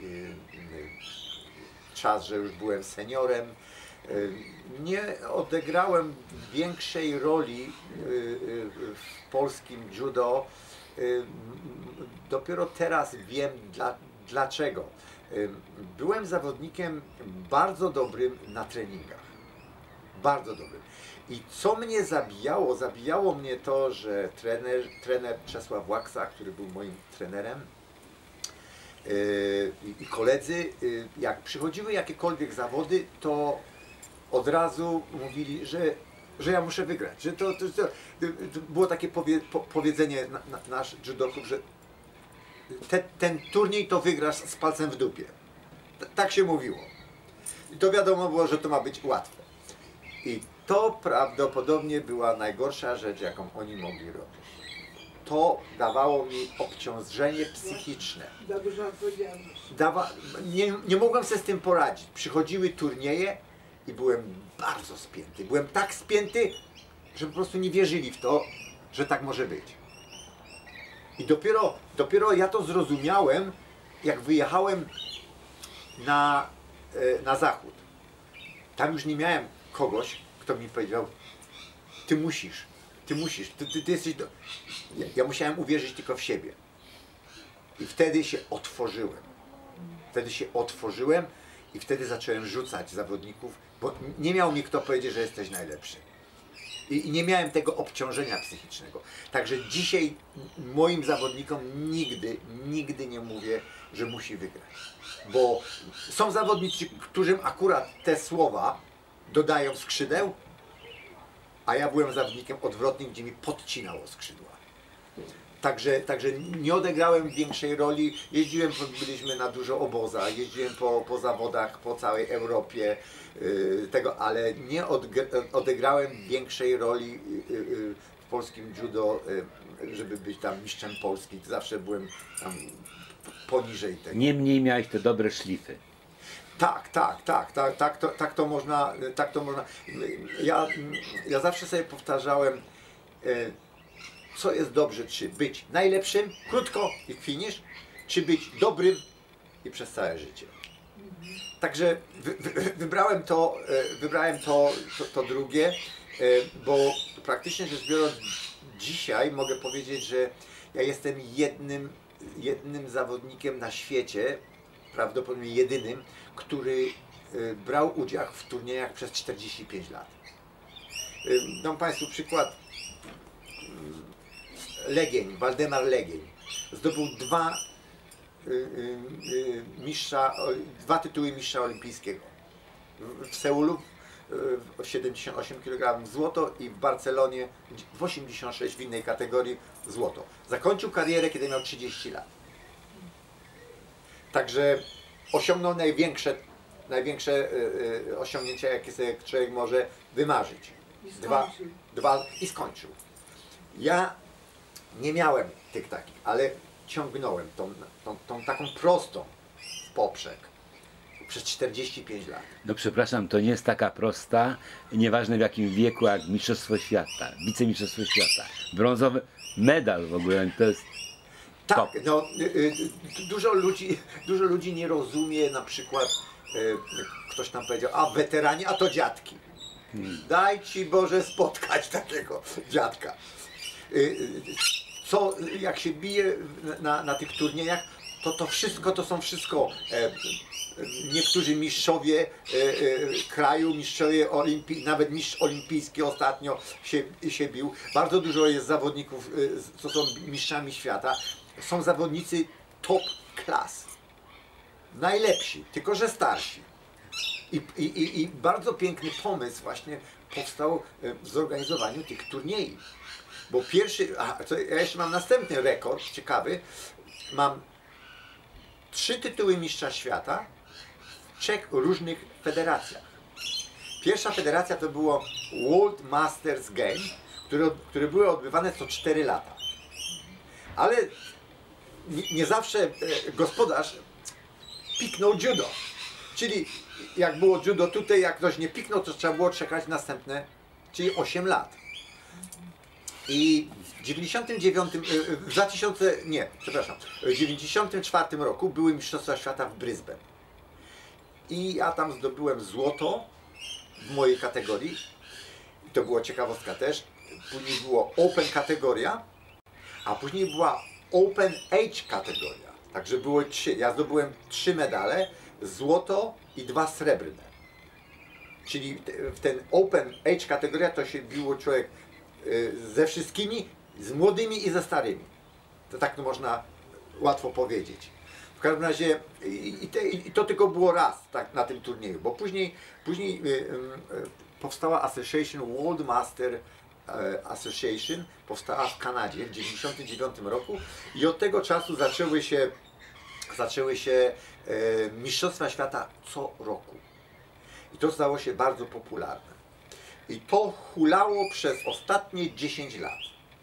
czas, że już byłem seniorem. Nie odegrałem większej roli w polskim judo. Dopiero teraz wiem dla, dlaczego. Byłem zawodnikiem bardzo dobrym na treningach. Bardzo dobrym. I co mnie zabijało? Zabijało mnie to, że trener, trener Czesław Łaksa, który był moim trenerem, yy, i koledzy, yy, jak przychodziły jakiekolwiek zawody, to od razu mówili, że, że ja muszę wygrać. Że to, to, to, to było takie powie, po, powiedzenie na, na, nasz judoków, że te, ten turniej to wygrasz z palcem w dupie. T tak się mówiło. I to wiadomo było, że to ma być łatwe. I to prawdopodobnie była najgorsza rzecz, jaką oni mogli robić. To dawało mi obciążenie psychiczne. Za dużo odpowiedzialności. Dawa, nie, nie mogłem sobie z tym poradzić. Przychodziły turnieje i byłem bardzo spięty. Byłem tak spięty, że po prostu nie wierzyli w to, że tak może być. I dopiero, dopiero ja to zrozumiałem, jak wyjechałem na, na zachód. Tam już nie miałem kogoś, kto mi powiedział, ty musisz, ty musisz, ty, ty, ty jesteś do... ja, ja musiałem uwierzyć tylko w siebie. I wtedy się otworzyłem. Wtedy się otworzyłem i wtedy zacząłem rzucać zawodników, bo nie miał mi kto powiedzieć, że jesteś najlepszy. I, i nie miałem tego obciążenia psychicznego. Także dzisiaj moim zawodnikom nigdy, nigdy nie mówię, że musi wygrać. Bo są zawodnicy, którym akurat te słowa dodają skrzydeł, a ja byłem zawodnikiem odwrotnym, gdzie mi podcinało skrzydła. Także, także nie odegrałem większej roli. Jeździłem, byliśmy na dużo obozach, jeździłem po, po zawodach po całej Europie, yy, tego, ale nie odegrałem większej roli yy, yy, w polskim judo, yy, żeby być tam mistrzem Polski. Zawsze byłem tam poniżej tego. Niemniej miałeś te dobre szlify. Tak, tak, tak, tak, tak, to, tak to można, tak to można. Ja, ja zawsze sobie powtarzałem, yy, co jest dobrze, czy być najlepszym, krótko i finish, czy być dobrym i przez całe życie. Także wy, wy, wybrałem to, wybrałem to, to, to drugie, bo praktycznie rzecz biorąc dzisiaj mogę powiedzieć, że ja jestem jednym, jednym zawodnikiem na świecie, prawdopodobnie jedynym, który brał udział w turniejach przez czterdzieści pięć lat. Dam Państwu przykład. Legień, Waldemar Legień zdobył dwa, y, y, mistrza, dwa tytuły mistrza olimpijskiego. W, w Seulu y, siedemdziesiąt osiem kilogramów złoto i w Barcelonie w osiemdziesiąt sześć w innej kategorii złoto. Zakończył karierę, kiedy miał trzydzieści lat. Także osiągnął największe, największe y, y, osiągnięcia, jakie sobie człowiek może wymarzyć. Dwa, dwa i skończył. Ja nie miałem tych takich, ale ciągnąłem tą, tą, tą taką prostą w poprzek przez czterdzieści pięć lat. No przepraszam, to nie jest taka prosta, nieważne w jakim wieku, jak Mistrzostwo Świata, wicemistrzostwo świata, brązowy medal w ogóle, to jest Tak, top. no, y, y, dużo ludzi, dużo ludzi nie rozumie, na przykład y, ktoś tam powiedział, a weterani, a to dziadki. Hmm. Daj Ci Boże spotkać takiego dziadka. Y, y, Co, jak się bije na, na tych turniejach, to to wszystko, to są wszystko e, niektórzy mistrzowie e, e, kraju, mistrzowie olimpii, nawet mistrz olimpijski ostatnio się, się bił. Bardzo dużo jest zawodników, e, co są mistrzami świata. Są zawodnicy top klas. Najlepsi, tylko że starsi. I, i, i bardzo piękny pomysł właśnie powstał w zorganizowaniu tych turniejów. Bo pierwszy, a co, ja jeszcze mam następny rekord, ciekawy, mam trzy tytuły mistrza świata w trzech różnych federacjach. Pierwsza federacja to było World Masters Game, które, które były odbywane co cztery lata. Ale nie, nie zawsze e, gospodarz piknął judo. Czyli jak było judo tutaj, jak ktoś nie piknął, to trzeba było czekać następne, czyli osiem lat. I w dziewięćdziesiątym dziewiątym, w dwa tysiące, nie, przepraszam, w dziewięćdziesiątym czwartym roku były Mistrzostwa Świata w Brisbane. I ja tam zdobyłem złoto w mojej kategorii. I to była ciekawostka też. Później było Open kategoria, a później była Open Age kategoria. Także było trzy. Ja zdobyłem trzy medale, złoto i dwa srebrne. Czyli w ten Open Age kategoria to się biło człowiek ze wszystkimi, z młodymi i ze starymi. To tak no można łatwo powiedzieć. W każdym razie i, te, i to tylko było raz tak, na tym turnieju, bo później, później y, y, powstała Association World Master y, Association, powstała w Kanadzie w tysiąc dziewięćset dziewięćdziesiątym dziewiątym roku i od tego czasu zaczęły się, zaczęły się y, Mistrzostwa Świata co roku. I to stało się bardzo popularne. I to hulało przez ostatnie dziesięć lat,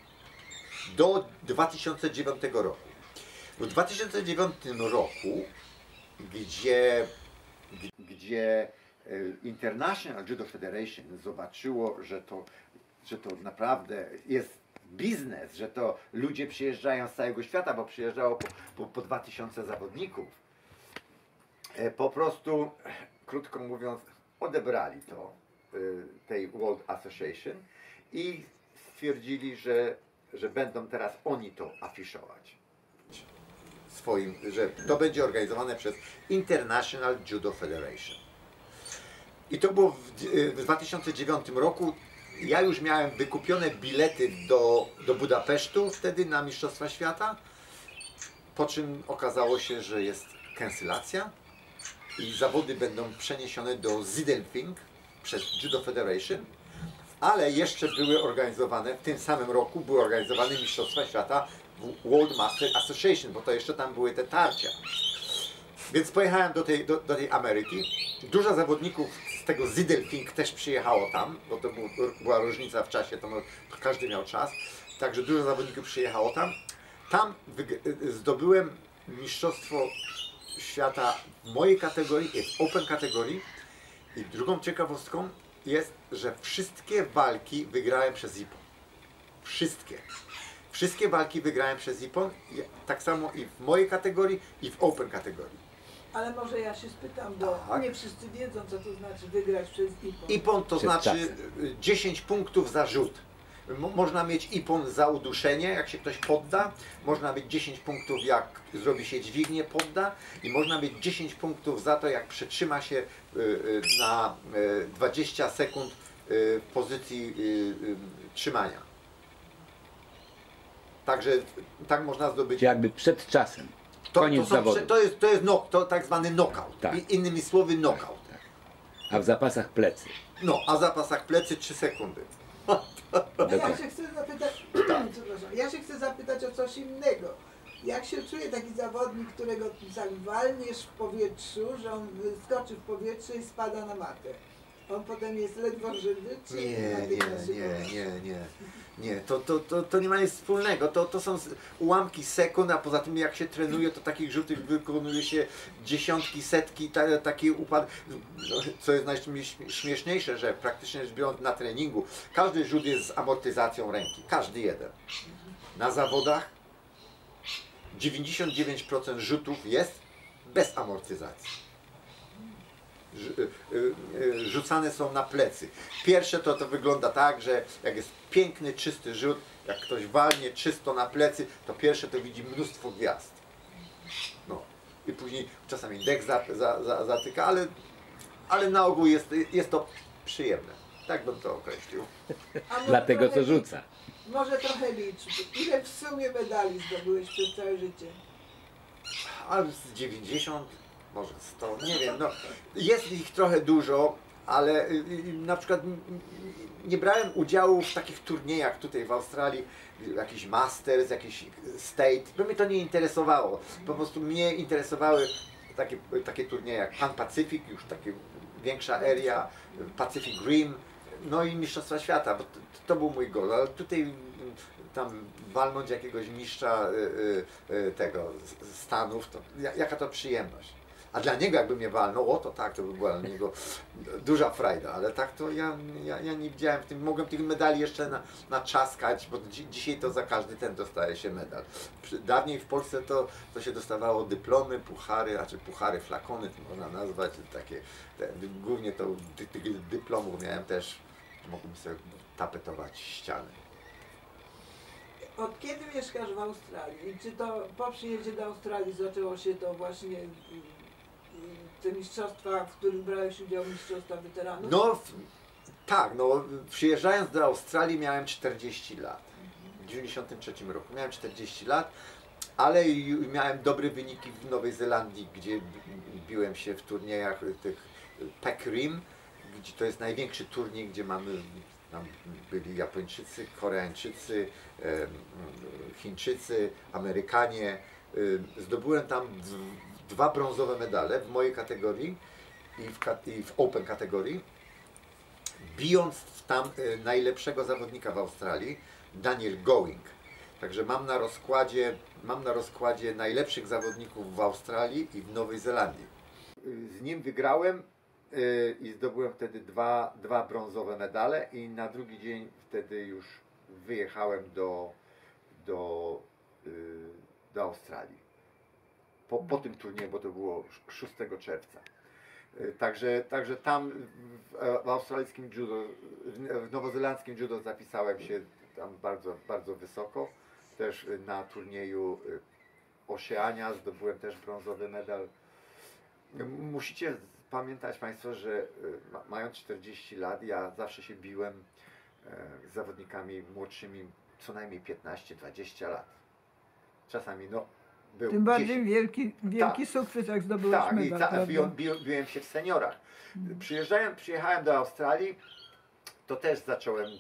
do dwa tysiące dziewiątego roku. W dwa tysiące dziewiątym roku, gdzie, gdzie International Judo Federation zobaczyło, że to, że to naprawdę jest biznes, że to ludzie przyjeżdżają z całego świata, bo przyjeżdżało po, po, po dwa tysiące zawodników, po prostu, krótko mówiąc, odebrali to tej World Association i stwierdzili, że, że będą teraz oni to afiszować. Swoim, że to będzie organizowane przez International Judo Federation. I to było w, w dwa tysiące dziewiątym roku. Ja już miałem wykupione bilety do, do Budapesztu wtedy na Mistrzostwa Świata, po czym okazało się, że jest kancylacja i zawody będą przeniesione do Sindelfing przez Judo Federation, ale jeszcze były organizowane, w tym samym roku były organizowane Mistrzostwa Świata World Master Association, bo to jeszcze tam były te tarcia. Więc pojechałem do tej, do, do tej Ameryki. Dużo zawodników z tego Ziddelfing też przyjechało tam, bo to był, była różnica w czasie, to, to każdy miał czas. Także dużo zawodników przyjechało tam. Tam zdobyłem mistrzostwo świata w mojej kategorii, w open kategorii. I drugą ciekawostką jest, że wszystkie walki wygrałem przez Ippon. Wszystkie. Wszystkie walki wygrałem przez Ippon, tak samo i w mojej kategorii, i w open kategorii. Ale może ja się spytam, bo Tak. nie wszyscy wiedzą, co to znaczy wygrać przez Ippon. Ippon to Przed znaczy czasem. dziesięć punktów za rzut. Mo można mieć Ippon za uduszenie, jak się ktoś podda. Można mieć dziesięć punktów, jak zrobi się dźwignię, podda. I można mieć dziesięć punktów za to, jak przetrzyma się y, y, na y, dwadzieścia sekund y, w pozycji y, y, trzymania. Także tak można zdobyć. Czy jakby przed czasem. To, Koniec to, są, zawodu. to jest, to jest no, to tak zwany knockout. Tak. I, innymi słowy knockout. A w zapasach plecy. No, a w zapasach plecy trzy sekundy. A ja Dokładnie. się chcę zapytać, przepraszam, ja się chcę zapytać o coś innego. Jak się czuje taki zawodnik, którego tak walniesz w powietrzu, że on wyskoczy w powietrze i spada na matę? On potem jest ledwo żywy, czy Nie, nie, natychmiast się nie, podnosi? nie, nie. Nie, to, to, to, to nie ma nic wspólnego. To, to są ułamki sekund, a poza tym jak się trenuje, to takich rzutów wykonuje się dziesiątki, setki, ta, takie upady. Co jest najśmieszniejsze, że praktycznie rzecz biorąc na treningu, każdy rzut jest z amortyzacją ręki. Każdy jeden. Na zawodach dziewięćdziesiąt dziewięć procent rzutów jest bez amortyzacji. Rzucane są na plecy. Pierwsze to, to wygląda tak, że jak jest piękny, czysty rzut, jak ktoś walnie czysto na plecy, to pierwsze to widzi mnóstwo gwiazd. No. I później czasami dech za, za, za, zatyka, ale, ale na ogół jest, jest to przyjemne. Tak bym to określił. A może Dlatego trochę co rzuca. licz- Może trochę licz. Ile w sumie medali zdobyłeś przez całe życie? A z dziewięćdziesiąt, może sto, nie wiem, no jest ich trochę dużo, ale y, y, na przykład m, m, nie brałem udziału w takich turniejach tutaj w Australii, jakiś Masters, jakiś State, bo mnie to nie interesowało. Po prostu mnie interesowały takie, takie turnieje jak Pan Pacific, już takie większa area, Pacific Rim, no i Mistrzostwa Świata, bo to, to był mój gol, ale tutaj tam walnąć jakiegoś mistrza y, y, y, tego z- Stanów, to ja- jaka to przyjemność. A dla niego jakby mnie walnął, o to tak, to by była dla niego duża frajda, ale tak to ja, ja, ja nie widziałem w tym, mogłem tych medali jeszcze na, naczaskać, bo dzi dzisiaj to za każdy ten dostaje się medal. Przy, dawniej w Polsce to, to się dostawało dyplomy, puchary, znaczy puchary, flakony to można nazwać, takie, te, głównie to dy, tych dyplomów miałem też, mogłem sobie tapetować ściany. Od kiedy mieszkasz w Australii? Czy to po przyjeździe do Australii zaczęło się to właśnie y, y, te mistrzostwa, w których brałeś udział, mistrzostwa weteranów? No w, tak, no przyjeżdżając do Australii miałem czterdzieści lat. W dziewięćdziesiątym trzecim roku miałem czterdzieści lat, ale i- miałem dobre wyniki w Nowej Zelandii, gdzie b- biłem się w turniejach tych Pac Rim, gdzie to jest największy turniej, gdzie mamy, tam byli Japończycy, Koreańczycy, em, Chińczycy, Amerykanie. Ym, Zdobyłem tam d- dwa brązowe medale w mojej kategorii i w, kat- i w Open kategorii, bijąc tam y, najlepszego zawodnika w Australii, Daniel Going. Także mam na rozkładzie, mam na rozkładzie najlepszych zawodników w Australii i w Nowej Zelandii. Y, Z nim wygrałem y, i zdobyłem wtedy dwa, dwa brązowe medale i na drugi dzień wtedy już wyjechałem do, do, y, do Australii. Po, po tym turnieju, bo to było szóstego czerwca. Y, Także, także tam w, w australijskim judo, w w nowozelandzkim judo zapisałem się tam bardzo, bardzo wysoko. Też y, na turnieju y, Oceania zdobyłem też brązowy medal. Y, Musicie pamiętać Państwo, że y, ma- mając czterdzieści lat, ja zawsze się biłem y, z zawodnikami młodszymi co najmniej piętnaście dwadzieścia lat. Czasami no był Tym bardziej dziesięć. wielki, wielki Tak. sukces, jak zdobyłeś Tak, i medal, ca- prawda? biłem, biłem, biłem się w seniorach. Przyjeżdżałem, przyjechałem do Australii, to też zacząłem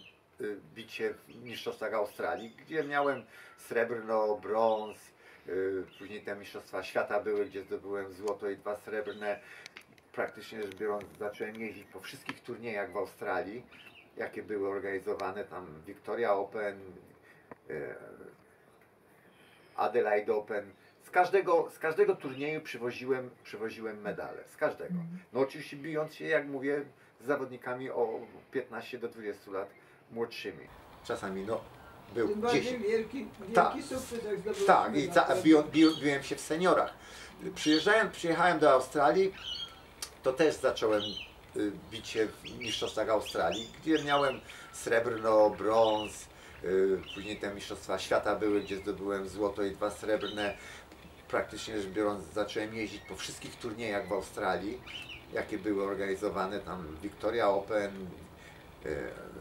y, bicie w Mistrzostwach Australii, gdzie miałem srebrno, brąz, y, później te Mistrzostwa Świata były, gdzie zdobyłem złoto i dwa srebrne. Praktycznie rzecz biorąc zacząłem jeździć po wszystkich turniejach w Australii, jakie były organizowane, tam Victoria Open, y, Adelaide Open. Z każdego, z każdego turnieju przywoziłem, przywoziłem medale, z każdego. No oczywiście bijąc się, jak mówię, z zawodnikami o piętnaście do dwudziestu lat młodszymi. Czasami no był Tym bardziej dziesięć. wielki, wielki Tak. sukces, jak zdobyłeś Tak, i medal. ca, biłem, biłem, biłem się w seniorach. Przyjeżdżałem, przyjechałem do Australii, to też zacząłem y, bicie w Mistrzostwach Australii, gdzie miałem srebrno, brąz, y, później te Mistrzostwa Świata były, gdzie zdobyłem złoto i dwa srebrne. Praktycznie rzecz biorąc zacząłem jeździć po wszystkich turniejach w Australii, jakie były organizowane, tam Victoria Open, y,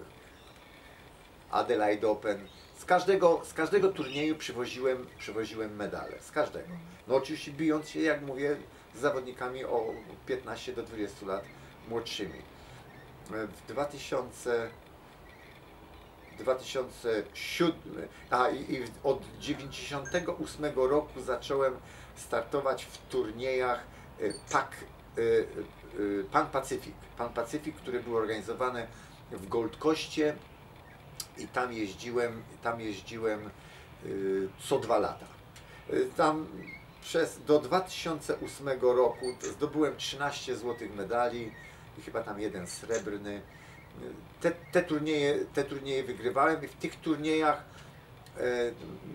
Adelaide Open. Z każdego, z każdego turnieju przywoziłem, przywoziłem medale, z każdego. No oczywiście bijąc się, jak mówię, z zawodnikami o piętnaście do dwudziestu lat młodszymi. W dwa tysiące dwa tysiące siódmym, a i, i od dziewięćdziesiątego ósmego roku zacząłem startować w turniejach PAC, Pan Pacyfik. Pan Pacyfik, które były organizowane w Gold Coastie i tam jeździłem, tam jeździłem co dwa lata. Tam przez do dwa tysiące ósmego roku zdobyłem trzynaście złotych medali i chyba tam jeden srebrny. Te, te, turnieje, te turnieje wygrywałem i w tych turniejach e,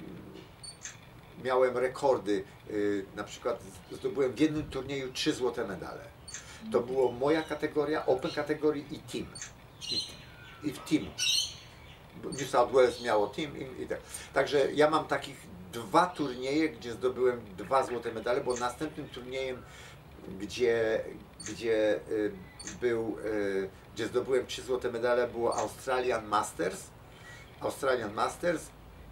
miałem rekordy. E, na przykład zdobyłem w jednym turnieju trzy złote medale. To było moja kategoria, Open kategorii i team. I, i w team. New South Wales miało team i, i tak. Także ja mam takich dwa turnieje, gdzie zdobyłem dwa złote medale, bo następnym turniejem, gdzie, gdzie y, był, y, gdzie zdobyłem trzy złote medale, było Australian Masters. Australian Masters,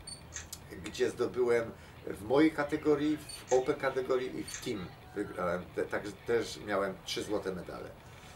gdzie zdobyłem w mojej kategorii, w Open kategorii i w team wygrałem. Także też miałem trzy złote medale.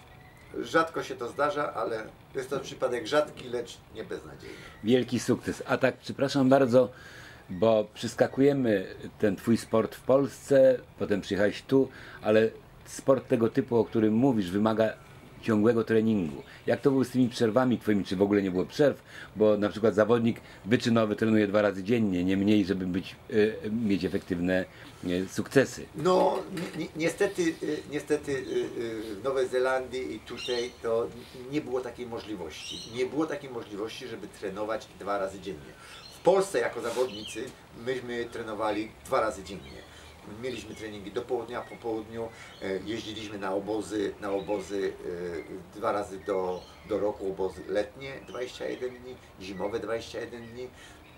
Rzadko się to zdarza, ale jest to przypadek rzadki, lecz nie beznadziejny. Wielki sukces. A tak, przepraszam bardzo, bo przyskakujemy ten twój sport w Polsce, potem przyjechałeś tu, ale sport tego typu, o którym mówisz, wymaga ciągłego treningu. Jak to było z tymi przerwami twoimi, czy w ogóle nie było przerw? Bo na przykład zawodnik wyczynowy trenuje dwa razy dziennie, nie mniej, żeby być, y, mieć efektywne y, sukcesy. No ni niestety, y, niestety y, y, w Nowej Zelandii i tutaj to nie było takiej możliwości. Nie było takiej możliwości, żeby trenować dwa razy dziennie. W Polsce jako zawodnicy myśmy trenowali dwa razy dziennie. Mieliśmy treningi do południa, po południu, jeździliśmy na obozy, na obozy dwa razy do, do roku, obozy letnie dwadzieścia jeden dni, zimowe dwadzieścia jeden dni.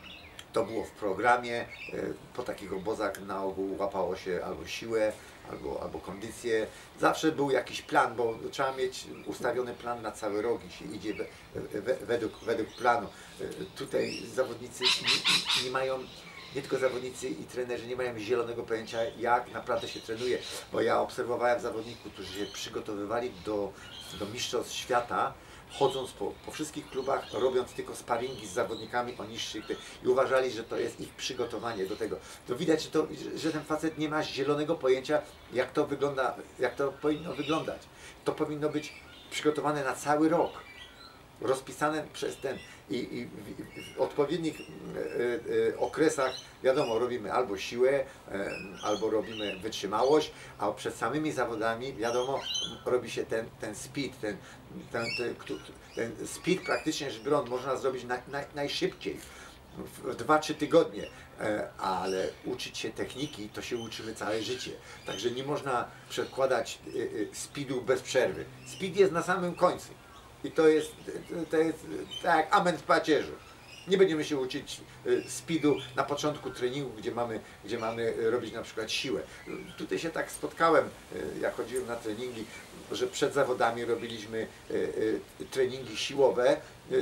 To było w programie. Po takich obozach na ogół łapało się albo siłę, albo, albo kondycję. Zawsze był jakiś plan, bo trzeba mieć ustawiony plan na cały rok i się idzie we, we, według, według planu. Tutaj zawodnicy nie, nie mają, nie tylko zawodnicy i trenerzy nie mają zielonego pojęcia, jak naprawdę się trenuje. Bo ja obserwowałem zawodników, którzy się przygotowywali do, do mistrzostw świata, chodząc po, po wszystkich klubach, robiąc tylko sparingi z zawodnikami o niższych i uważali, że to jest ich przygotowanie do tego. To widać, że, to, że ten facet nie ma zielonego pojęcia, jak to wygląda, jak to powinno wyglądać. To powinno być przygotowane na cały rok, rozpisane przez ten i, i w, w odpowiednich y, y, okresach, wiadomo, robimy albo siłę, y, albo robimy wytrzymałość, a przed samymi zawodami, wiadomo, robi się ten, ten speed, ten, ten, ten, ten speed praktycznie rzecz biorąc można zrobić na, na, najszybciej, w dwa trzy tygodnie, ale uczyć się techniki to się uczymy całe życie. Także nie można przedkładać speedu bez przerwy. Speed jest na samym końcu. I to jest, to jest tak jak amen w pacierzu. Nie będziemy się uczyć speedu na początku treningu, gdzie mamy, gdzie mamy robić na przykład siłę. Tutaj się tak spotkałem, jak chodziłem na treningi, że przed zawodami robiliśmy treningi siłowe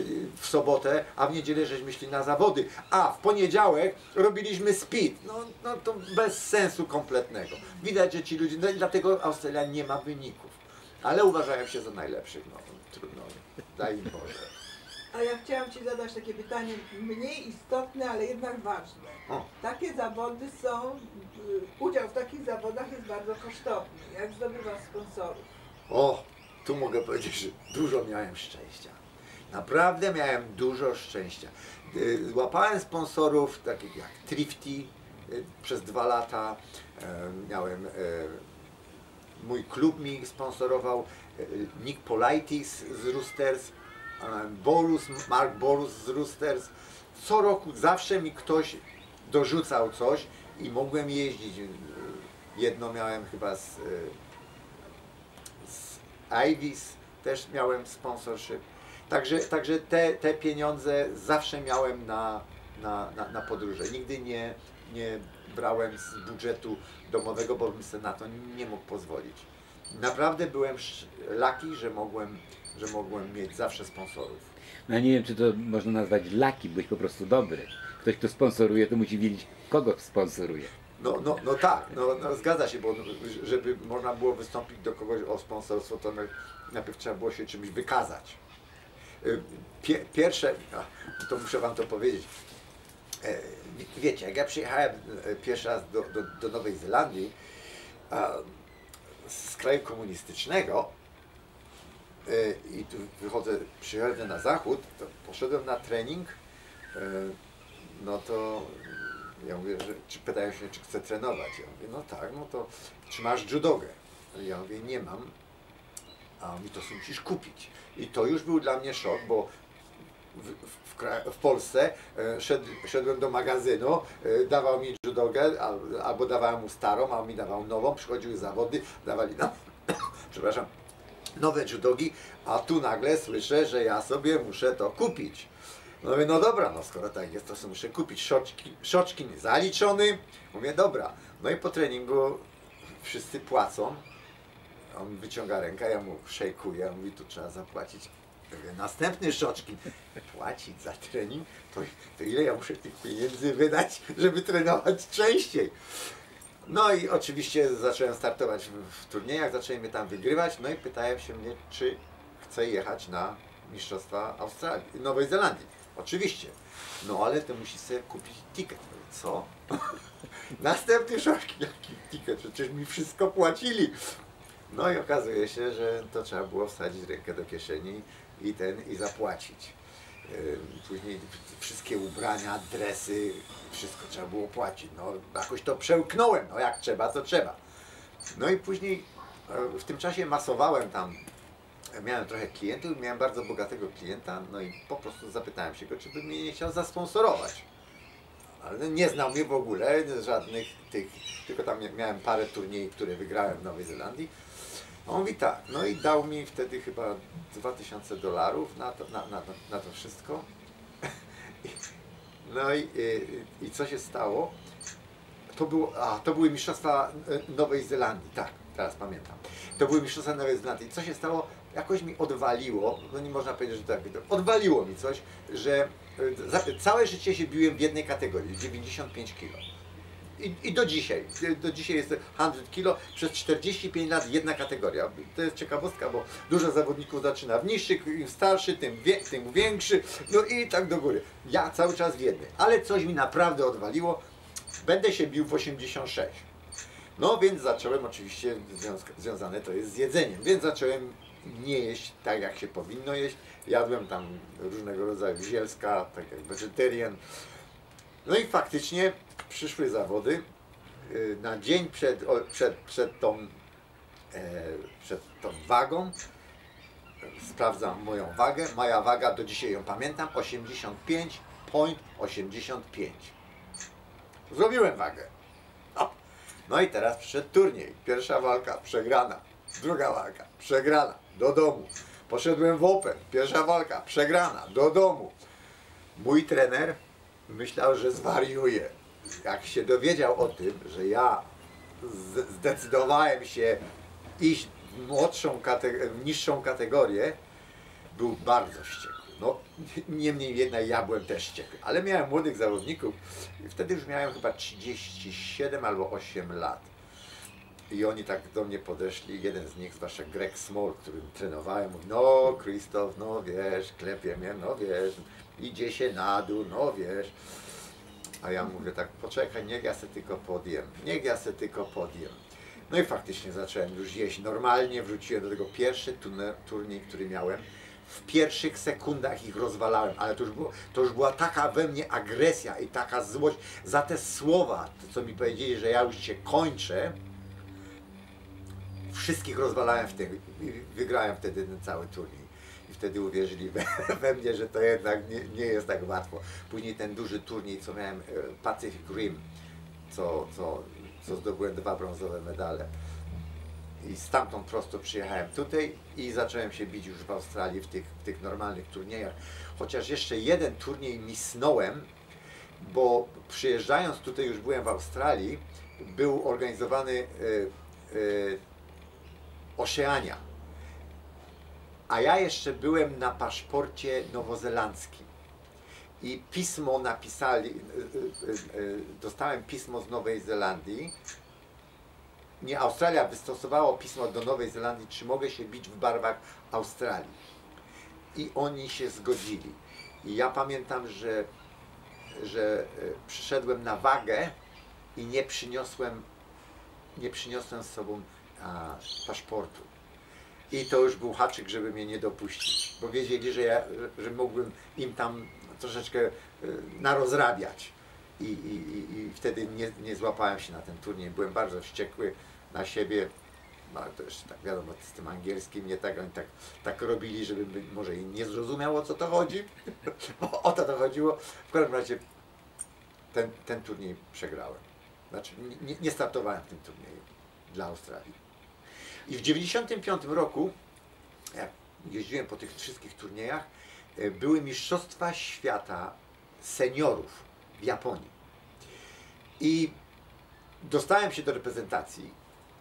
w sobotę, a w niedzielę żeśmy szli na zawody, a w poniedziałek robiliśmy speed. No, no to bez sensu kompletnego. Widać, że ci ludzie, no i dlatego Australia nie ma wyników. Ale uważają się za najlepszych, no trudno, daj im Boże. A ja chciałam Ci zadać takie pytanie mniej istotne, ale jednak ważne. O. Takie zawody są, y, udział w takich zawodach jest bardzo kosztowny. Jak zdobywasz sponsorów? O, tu mogę powiedzieć, że dużo miałem szczęścia. Naprawdę miałem dużo szczęścia. Y, Łapałem sponsorów takich jak Thrifty y, przez dwa lata. Y, Miałem, y, mój klub mi sponsorował, y, Nick Polaitis z Roosters, y, Borus, Mark Borus z Roosters. Co roku zawsze mi ktoś dorzucał coś i mogłem jeździć. Y, Jedno miałem chyba z, y, z Ivis, też miałem sponsorship. Także, także te, te pieniądze zawsze miałem na, na, na, na podróże. Nigdy nie, nie brałem z budżetu domowego, bo bym sobie na to nie mógł pozwolić. Naprawdę byłem lucky, że mogłem, że mogłem mieć zawsze sponsorów. No ja nie wiem, czy to można nazwać lucky, byłeś po prostu dobry. Ktoś, kto sponsoruje, to musi wiedzieć, kogo sponsoruje. No, no, no tak, no, no zgadza się, bo żeby można było wystąpić do kogoś o sponsorstwo, to najpierw trzeba było się czymś wykazać. Pie, pierwsze, to muszę wam to powiedzieć, wiecie, jak ja przyjechałem pierwszy raz do, do, do Nowej Zelandii z kraju komunistycznego i tu wychodzę, przychodzę na zachód, to poszedłem na trening, no to ja mówię, że czy pytają się, czy chcę trenować. Ja mówię, no tak, no to czy masz judogę? Ja mówię, nie mam. A on mi to musisz kupić. I to już był dla mnie szok, bo w, w, w Polsce e, szed, szedłem do magazynu, e, dawał mi judogę, al, albo dawałem mu starą, a on mi dawał nową, przychodziły zawody, dawali nam, przepraszam, nowe judogi, a tu nagle słyszę, że ja sobie muszę to kupić. No mówię, no dobra, no skoro tak jest, to sobie muszę kupić szoczki, szoczki zaliczony. Mówię, dobra. No i po treningu wszyscy płacą. On wyciąga rękę, ja mu szejkuję, on mówi, tu trzeba zapłacić. Ja mówię, następny szoczki. Płacić za trening? To, to ile ja muszę tych pieniędzy wydać, żeby trenować częściej? No i oczywiście zacząłem startować w, w turniejach, zacząłem je tam wygrywać, no i pytałem się mnie, czy chcę jechać na Mistrzostwa Australii, Nowej Zelandii. Oczywiście. No ale to musi sobie kupić ticket. Co? Następny szoczki, jaki ticket? Przecież mi wszystko płacili. No i okazuje się, że to trzeba było wsadzić rękę do kieszeni i ten i zapłacić. Później wszystkie ubrania, dresy, wszystko trzeba było płacić. No jakoś to przełknąłem, no jak trzeba, to trzeba. No i później w tym czasie masowałem tam. Miałem trochę klientów, miałem bardzo bogatego klienta, no i po prostu zapytałem się go, czy by mnie nie chciał zasponsorować. Ale nie znał mnie w ogóle, żadnych tych, tylko tam miałem parę turniejów, które wygrałem w Nowej Zelandii. On mówi tak, no i dał mi wtedy chyba dwa tysiące dolarów na to, na, na, na to wszystko. No i, i, i co się stało? To, było, a, to były Mistrzostwa Nowej Zelandii, tak, teraz pamiętam. To były Mistrzostwa Nowej Zelandii. Co się stało? Jakoś mi odwaliło, no nie można powiedzieć, że tak, odwaliło mi coś, że za, całe życie się biłem w jednej kategorii, dziewięćdziesiąt pięć kilo. I, I do dzisiaj, do dzisiaj jest sto kilo, przez czterdzieści pięć lat jedna kategoria. To jest ciekawostka, bo dużo zawodników zaczyna w niższych, im starszy, tym, wie, tym większy, no i tak do góry. Ja cały czas w jednej, ale coś mi naprawdę odwaliło, będę się bił w osiemdziesiąt sześć. No więc zacząłem, oczywiście związane to jest z jedzeniem, więc zacząłem nie jeść tak, jak się powinno jeść. Jadłem tam różnego rodzaju zielska, tak jak vegetarian. No i faktycznie przyszły zawody. Na dzień przed, przed, przed, tą, przed tą wagą sprawdzam moją wagę. Moja waga, do dzisiaj ją pamiętam, osiemdziesiąt pięć przecinek osiemdziesiąt pięć. Zrobiłem wagę. No. No i teraz przyszedł turniej. Pierwsza walka przegrana. Druga walka przegrana. Do domu. Poszedłem w Open. Pierwsza walka przegrana. Do domu. Mój trener myślał, że zwariuje. Jak się dowiedział o tym, że ja zdecydowałem się iść w młodszą, w niższą kategorię, był bardzo wściekły. No, niemniej jednak ja byłem też wściekły, ale miałem młodych zawodników i wtedy już miałem chyba trzydzieści siedem albo osiem lat. I oni tak do mnie podeszli, jeden z nich, zwłaszcza Greg Small, którym trenowałem, mówi, no Krzysztof, no wiesz, klepie mnie, no wiesz, idzie się na dół, no wiesz. A ja mówię tak, poczekaj, niech ja se tylko podjem, niech ja se tylko podjem. No i faktycznie zacząłem już jeść normalnie, wróciłem do tego pierwszy turniej, który miałem. W pierwszych sekundach ich rozwalałem, ale to już, było, to już była taka we mnie agresja i taka złość za te słowa, to co mi powiedzieli, że ja już się kończę. Wszystkich rozwalałem wtedy i wygrałem wtedy ten cały turniej. I wtedy uwierzyli we, we mnie, że to jednak nie, nie jest tak łatwo. Później ten duży turniej, co miałem, Pacific Rim, co, co, co zdobyłem dwa brązowe medale. I stamtąd prosto przyjechałem tutaj i zacząłem się bić już w Australii w tych, w tych normalnych turniejach. Chociaż jeszcze jeden turniej misnąłem, bo przyjeżdżając tutaj, już byłem w Australii, był organizowany y, y, Oceania. A ja jeszcze byłem na paszporcie nowozelandzkim. I pismo napisali, y, y, y, dostałem pismo z Nowej Zelandii. Nie, Australia wystosowała pismo do Nowej Zelandii, czy mogę się bić w barwach Australii. I oni się zgodzili. I ja pamiętam, że, że przyszedłem na wagę i nie przyniosłem, nie przyniosłem z sobą a, paszportu. I to już był haczyk, żeby mnie nie dopuścić, bo wiedzieli, że ja, że mógłbym im tam troszeczkę narozrabiać. I, i, i, i wtedy nie, nie złapałem się na ten turniej. Byłem bardzo wściekły na siebie. No ale to jeszcze tak wiadomo, z tym angielskim nie tak, oni tak, tak robili, żeby może i nie zrozumiało, o co to chodzi. O to to chodziło. W każdym razie ten, ten turniej przegrałem. Znaczy nie, nie startowałem w tym turnieju dla Australii. I w dziewięćdziesiątym piątym roku, jak jeździłem po tych wszystkich turniejach, były Mistrzostwa Świata Seniorów w Japonii. I dostałem się do reprezentacji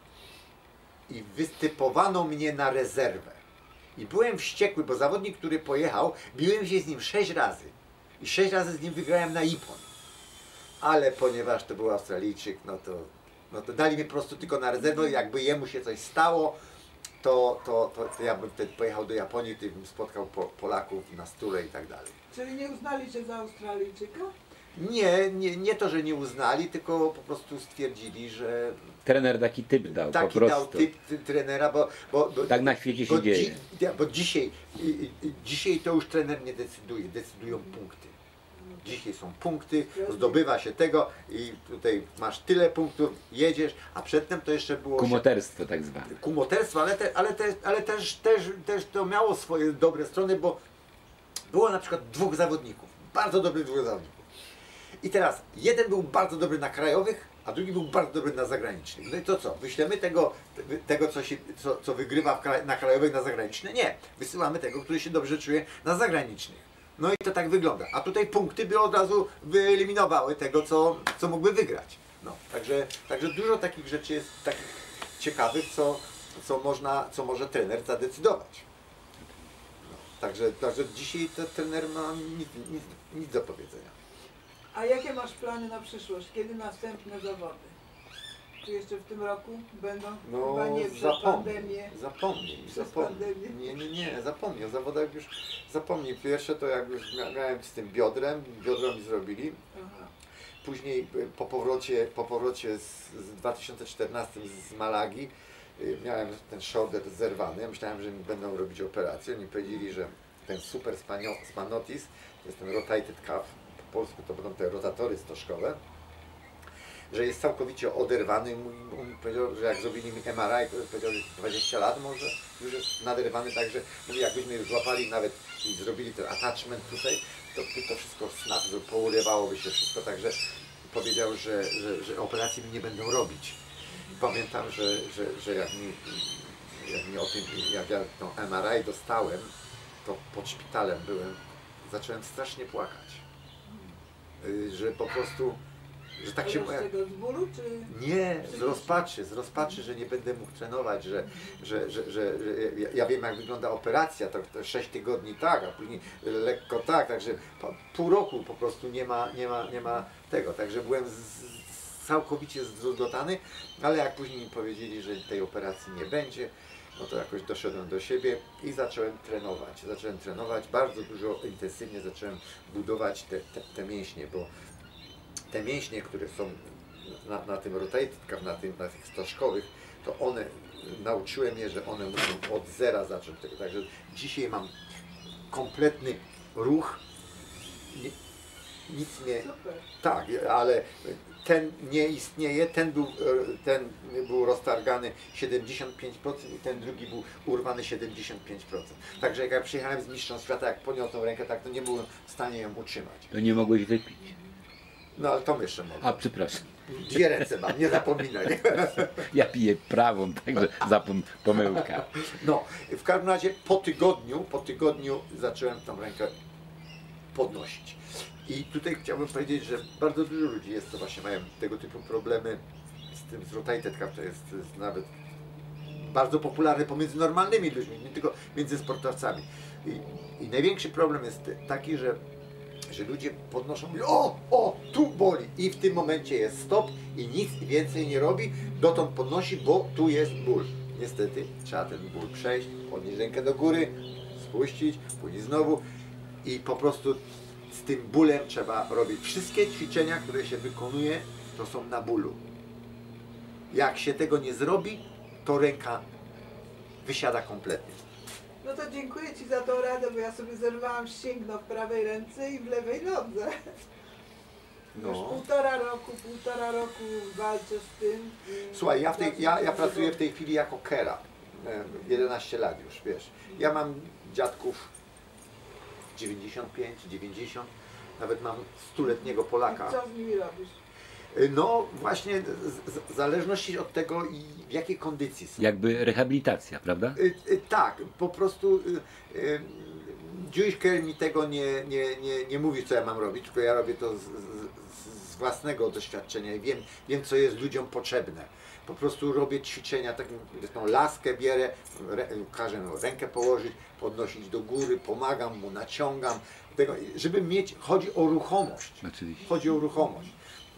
i wytypowano mnie na rezerwę. I byłem wściekły, bo zawodnik, który pojechał, biłem się z nim sześć razy. I sześć razy z nim wygrałem na Ippon. Ale ponieważ to był Australijczyk, no to, no to dali mnie po prostu tylko na rezerwę. Jakby jemu się coś stało, to, to, to, to ja bym wtedy pojechał do Japonii, wtedy bym spotkał po, Polaków na stule i tak dalej. Czyli nie uznali cię za Australijczyka? Nie, nie, nie to, że nie uznali, tylko po prostu stwierdzili, że Trener taki typ dał, taki po prostu. dał typ ty, trenera, bo, bo, bo tak na świecie się bo dzieje. Dzi, bo dzisiaj, i, i, dzisiaj to już trener nie decyduje, decydują punkty. Dzisiaj są punkty, zdobywa się tego i tutaj masz tyle punktów, jedziesz, a przedtem to jeszcze było... Kumoterstwo tak zwane. Kumoterstwo, ale, te, ale, te, ale też, też, też to miało swoje dobre strony, bo było na przykład dwóch zawodników, bardzo dobrych dwóch zawodników. I teraz jeden był bardzo dobry na krajowych, a drugi był bardzo dobry na zagranicznych. No i to co? Wyślemy tego, tego co, się, co, co wygrywa w kraj, na krajowych na zagraniczne? Nie. Wysyłamy tego, który się dobrze czuje na zagranicznych. No i to tak wygląda. A tutaj punkty by od razu wyeliminowały tego, co, co mógłby wygrać. No, także, także dużo takich rzeczy jest takich ciekawych, co, co, można, co może trener zadecydować. No, także, także dzisiaj ten trener ma nic, nic, nic do powiedzenia. A jakie masz plany na przyszłość? Kiedy następne zawody? Czy jeszcze w tym roku będą? No, Chyba nie przed zapomnij, pandemię. zapomnij, Przez zapomnij. pandemię. Nie, nie, nie, zapomnij, o zawodach już zapomnij. Pierwsze to jak już miałem z tym biodrem, biodro mi zrobili. Aha. Później po powrocie, po powrocie z, z dwa tysiące czternastym z Malagi miałem ten shoulder zerwany. Ja myślałem, że mi będą robić operację. Oni powiedzieli, że ten super spanotis, to jest ten rotated cuff, po polsku to będą te rotatory stożkowe, że jest całkowicie oderwany. On powiedział, że jak zrobili mi M R I, to powiedział, że dwadzieścia lat może już jest naderwany, także mówi, jakbyśmy już złapali nawet i zrobili ten attachment tutaj, to to wszystko snap, pourywałoby się wszystko, także powiedział, że, że, że operacji mi nie będą robić. I pamiętam, że, że, że jak, mi, jak mi o tym, jak ja tą M R I dostałem, to pod szpitalem byłem, zacząłem strasznie płakać, że po prostu że tak się... Z tego z bólu, czy... Nie, z rozpaczy, z rozpaczy, że nie będę mógł trenować, że, że, że, że, że ja, ja wiem, jak wygląda operacja, to, to sześć tygodni tak, a później lekko tak, także pół roku po prostu nie ma, nie ma, nie ma tego, także byłem z, całkowicie zdruzgotany, ale jak później mi powiedzieli, że tej operacji nie będzie, no to jakoś doszedłem do siebie i zacząłem trenować. Zacząłem trenować, bardzo dużo, intensywnie zacząłem budować te, te, te mięśnie, bo te mięśnie, które są na, na tym rotated, na, tym, na tych stożkowych, to one, nauczyłem je, że one muszą od zera zacząć tego. Także dzisiaj mam kompletny ruch, nie, nic nie... Super. Tak, ale ten nie istnieje, ten był, ten był roztargany siedemdziesiąt pięć procent i ten drugi był urwany siedemdziesiąt pięć procent. Także jak ja przyjechałem z mistrzem świata, jak podniosłem rękę, tak to nie byłem w stanie ją utrzymać. To nie mogłeś wypić. No ale to jeszcze mogę. A przepraszam. Dwie ręce mam, nie zapominaj. Ja piję prawą, także zapom pomyłka. No, w każdym razie po tygodniu, po tygodniu zacząłem tą rękę podnosić. I tutaj chciałbym powiedzieć, że bardzo dużo ludzi jest, co właśnie mają tego typu problemy z tym z rotated cuff, to jest, to jest nawet bardzo popularne pomiędzy normalnymi ludźmi, nie tylko między sportowcami. I, i największy problem jest taki, że, że ludzie podnoszą, mówią, o, o, tu boli i w tym momencie jest stop i nic więcej nie robi, dotąd podnosi, bo tu jest ból. Niestety trzeba ten ból przejść, podnieść rękę do góry, spuścić, później znowu i po prostu z tym bólem trzeba robić. Wszystkie ćwiczenia, które się wykonuje, to są na bólu. Jak się tego nie zrobi, to ręka wysiada kompletnie. No to dziękuję Ci za tą radę, bo ja sobie zerwałam ścięgno w prawej ręce i w lewej nodze. No. Już półtora roku, półtora roku walczę z tym. Słuchaj, ja, w tej, ja, ja pracuję w tej chwili jako kera. jedenaście lat już, wiesz. Ja mam dziadków dziewięćdziesiąt pięć, dziewięćdziesiąt, nawet mam stuletniego Polaka. I co z nimi robisz? No właśnie, w zależności od tego, w jakiej kondycji są. Jakby rehabilitacja, prawda? Y, y, tak, po prostu y, y, Jewish Care mi tego nie, nie, nie, nie mówi, co ja mam robić, tylko ja robię to z, z, z własnego doświadczenia i wiem, wiem, co jest ludziom potrzebne. Po prostu robię ćwiczenia, tak, tą laskę bierę, rę, każę mu rękę położyć, podnosić do góry, pomagam mu, naciągam, tego, żeby mieć, chodzi o ruchomość. Oczywiście. Chodzi o ruchomość.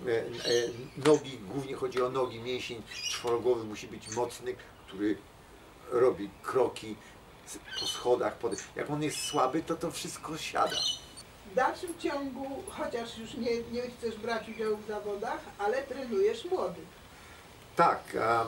Nogi, głównie chodzi o nogi, mięsień czworogłowy musi być mocny, który robi kroki po schodach. Po... Jak on jest słaby, to to wszystko siada. W dalszym ciągu, chociaż już nie, nie chcesz brać udziału w zawodach, ale trenujesz młodych. Tak, a, e,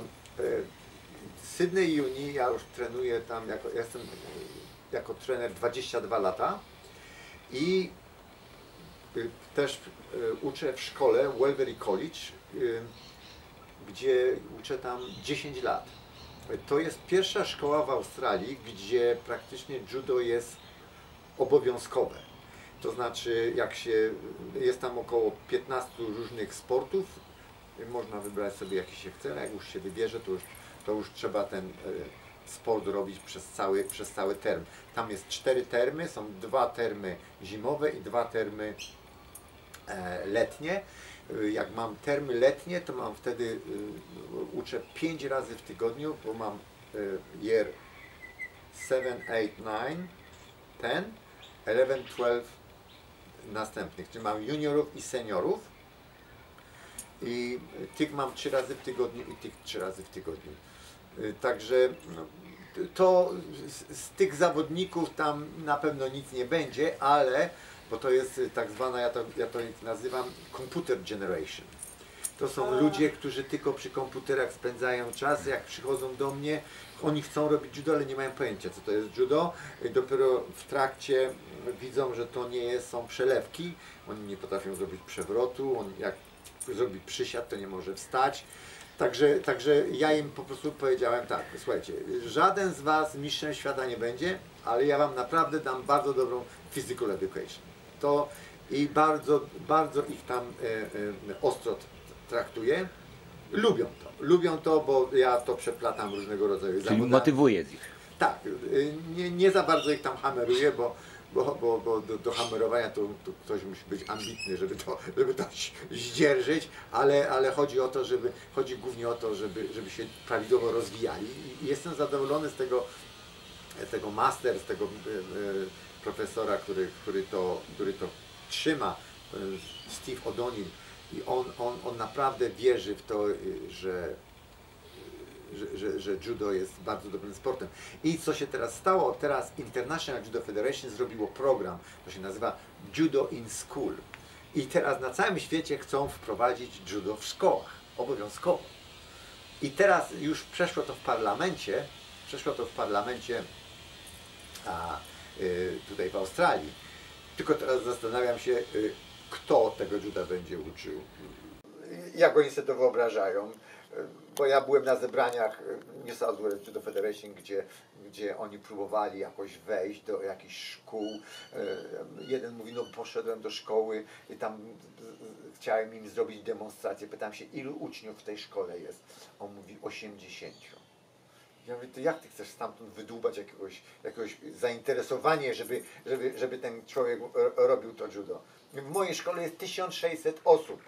Sydney Uni, ja już trenuję tam, jako, ja jestem jako trener dwadzieścia dwa lata i y, też y, uczę w szkole Wellesley College, y, gdzie uczę tam dziesięć lat. To jest pierwsza szkoła w Australii, gdzie praktycznie judo jest obowiązkowe. To znaczy, jak się, jest tam około piętnastu różnych sportów, można wybrać sobie jaki się chce, a jak już się wybierze, to już, to już trzeba ten e, sport robić przez cały, przez cały term. Tam jest cztery termy, są dwa termy zimowe i dwa termy e, letnie. E, jak mam termy letnie, to mam wtedy, e, uczę pięć razy w tygodniu, bo mam e, year seven, eight, nine, ten, eleven, twelve następnych, czyli mam juniorów i seniorów. I tych mam trzy razy w tygodniu i tych trzy razy w tygodniu. Także no, to z, z tych zawodników tam na pewno nic nie będzie, ale, bo to jest tak zwana, ja to, ja to nazywam computer generation. To są ludzie, którzy tylko przy komputerach spędzają czas, jak przychodzą do mnie, oni chcą robić judo, ale nie mają pojęcia, co to jest judo. I dopiero w trakcie widzą, że to nie jest, są przelewki, oni nie potrafią zrobić przewrotu, on jak zrobi przysiad, to nie może wstać. Także, także ja im po prostu powiedziałem tak, słuchajcie, żaden z was mistrzem świata nie będzie, ale ja wam naprawdę dam bardzo dobrą physical education. To i bardzo, bardzo ich tam e, e, ostro traktuję. Lubią to, lubią to, bo ja to przeplatam różnego rodzaju Czyli zawodami. motywuje ich. Tak, nie, nie za bardzo ich tam hameruję, bo Bo, bo, bo do, do hamerowania to, to ktoś musi być ambitny, żeby to, żeby to zdzierżyć, ale, ale chodzi o to, żeby, chodzi głównie o to, żeby, żeby się prawidłowo rozwijali. I jestem zadowolony z tego, z tego master, z tego e, profesora, który, który, to, który to trzyma, Steve O'Donnell, I on, on, on naprawdę wierzy w to, że, że, że, że judo jest bardzo dobrym sportem. I co się teraz stało? Teraz International Judo Federation zrobiło program, to się nazywa Judo in School. I teraz na całym świecie chcą wprowadzić judo w szkołach, obowiązkowo. I teraz już przeszło to w parlamencie, przeszło to w parlamencie a, y, tutaj w Australii. Tylko teraz zastanawiam się, y, kto tego juda będzie uczył. Jak oni sobie to wyobrażają? Bo ja byłem na zebraniach New South Wales Judo Federation, gdzie, gdzie oni próbowali jakoś wejść do jakichś szkół. Jeden mówi, no poszedłem do szkoły i tam chciałem im zrobić demonstrację. Pytałem się, ilu uczniów w tej szkole jest? On mówi, osiemdziesięciu. Ja mówię, to jak ty chcesz stamtąd wydłubać jakiegoś, jakiegoś zainteresowanie, żeby, żeby, żeby ten człowiek robił to judo? W mojej szkole jest tysiąc sześćset osób.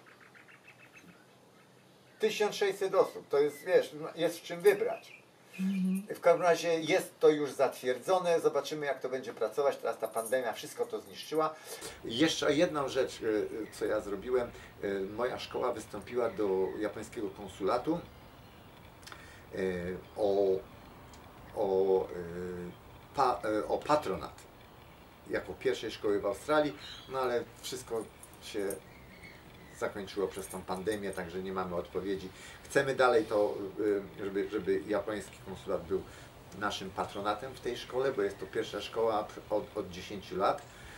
tysiąc sześćset osób, to jest, wiesz, jest w czym wybrać. W każdym razie jest to już zatwierdzone, zobaczymy jak to będzie pracować, teraz ta pandemia wszystko to zniszczyła. Jeszcze jedną rzecz, co ja zrobiłem, moja szkoła wystąpiła do japońskiego konsulatu o, o, pa, o patronat jako pierwszej szkoły w Australii, no ale wszystko się zakończyło przez tą pandemię, także nie mamy odpowiedzi. Chcemy dalej to, żeby, żeby japoński konsulat był naszym patronatem w tej szkole, bo jest to pierwsza szkoła od, od dziesięciu lat.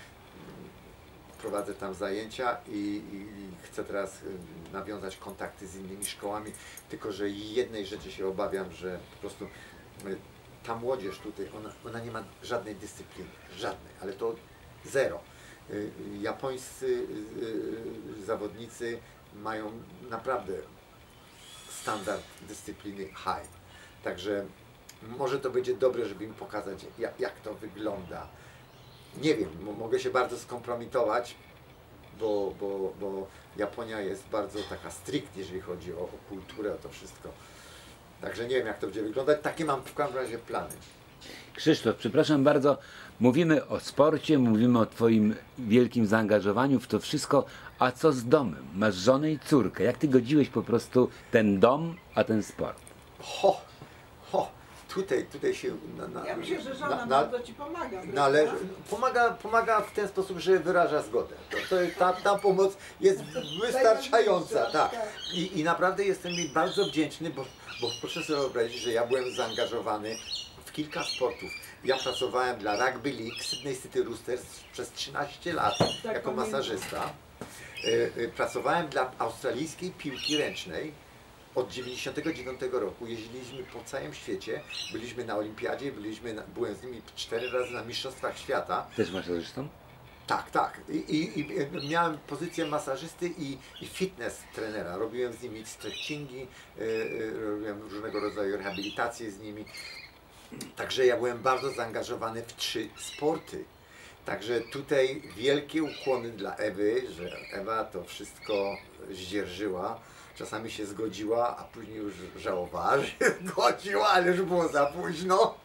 Prowadzę tam zajęcia i, i chcę teraz nawiązać kontakty z innymi szkołami, tylko że jednej rzeczy się obawiam, że po prostu ta młodzież tutaj, ona, ona nie ma żadnej dyscypliny, żadnej, ale to zero. Japońscy zawodnicy mają naprawdę standard dyscypliny high. Także może to będzie dobre, żeby im pokazać, jak, jak to wygląda. Nie wiem, mogę się bardzo skompromitować, bo, bo, bo Japonia jest bardzo taka strict, jeżeli chodzi o, o kulturę, o to wszystko. Także nie wiem, jak to będzie wyglądać. Takie mam w każdym razie plany. Krzysztof, przepraszam bardzo, mówimy o sporcie, mówimy o Twoim wielkim zaangażowaniu w to wszystko, a co z domem? Masz żonę i córkę. Jak Ty godziłeś po prostu ten dom, a ten sport? Ho, ho, tutaj, tutaj się... Na, na, Ja myślę, że żona na, bardzo Ci pomaga. należy, pomaga, pomaga w ten sposób, że wyraża zgodę. To, to, ta, ta pomoc jest wystarczająca. Tak. I, I naprawdę jestem jej bardzo wdzięczny, bo, bo proszę sobie wyobrazić, że ja byłem zaangażowany w kilka sportów. Ja pracowałem dla Rugby League Sydney City Roosters przez trzynaście lat Tak, jako pamiętam. masażysta. Pracowałem dla australijskiej piłki ręcznej od dziewięćdziesiątego dziewiątego roku. Jeździliśmy po całym świecie, byliśmy na olimpiadzie, byliśmy na, byłem z nimi cztery razy na mistrzostwach świata. Też masażystą? Tak, tak. I, i, i miałem pozycję masażysty i, i fitness trenera. Robiłem z nimi stretchingi, y, y, robiłem różnego rodzaju rehabilitacje z nimi. Także ja byłem bardzo zaangażowany w trzy sporty. Także tutaj wielkie ukłony dla Ewy, że Ewa to wszystko zdzierżyła. Czasami się zgodziła, a później już żałowała, że się zgodziła, ale już było za późno.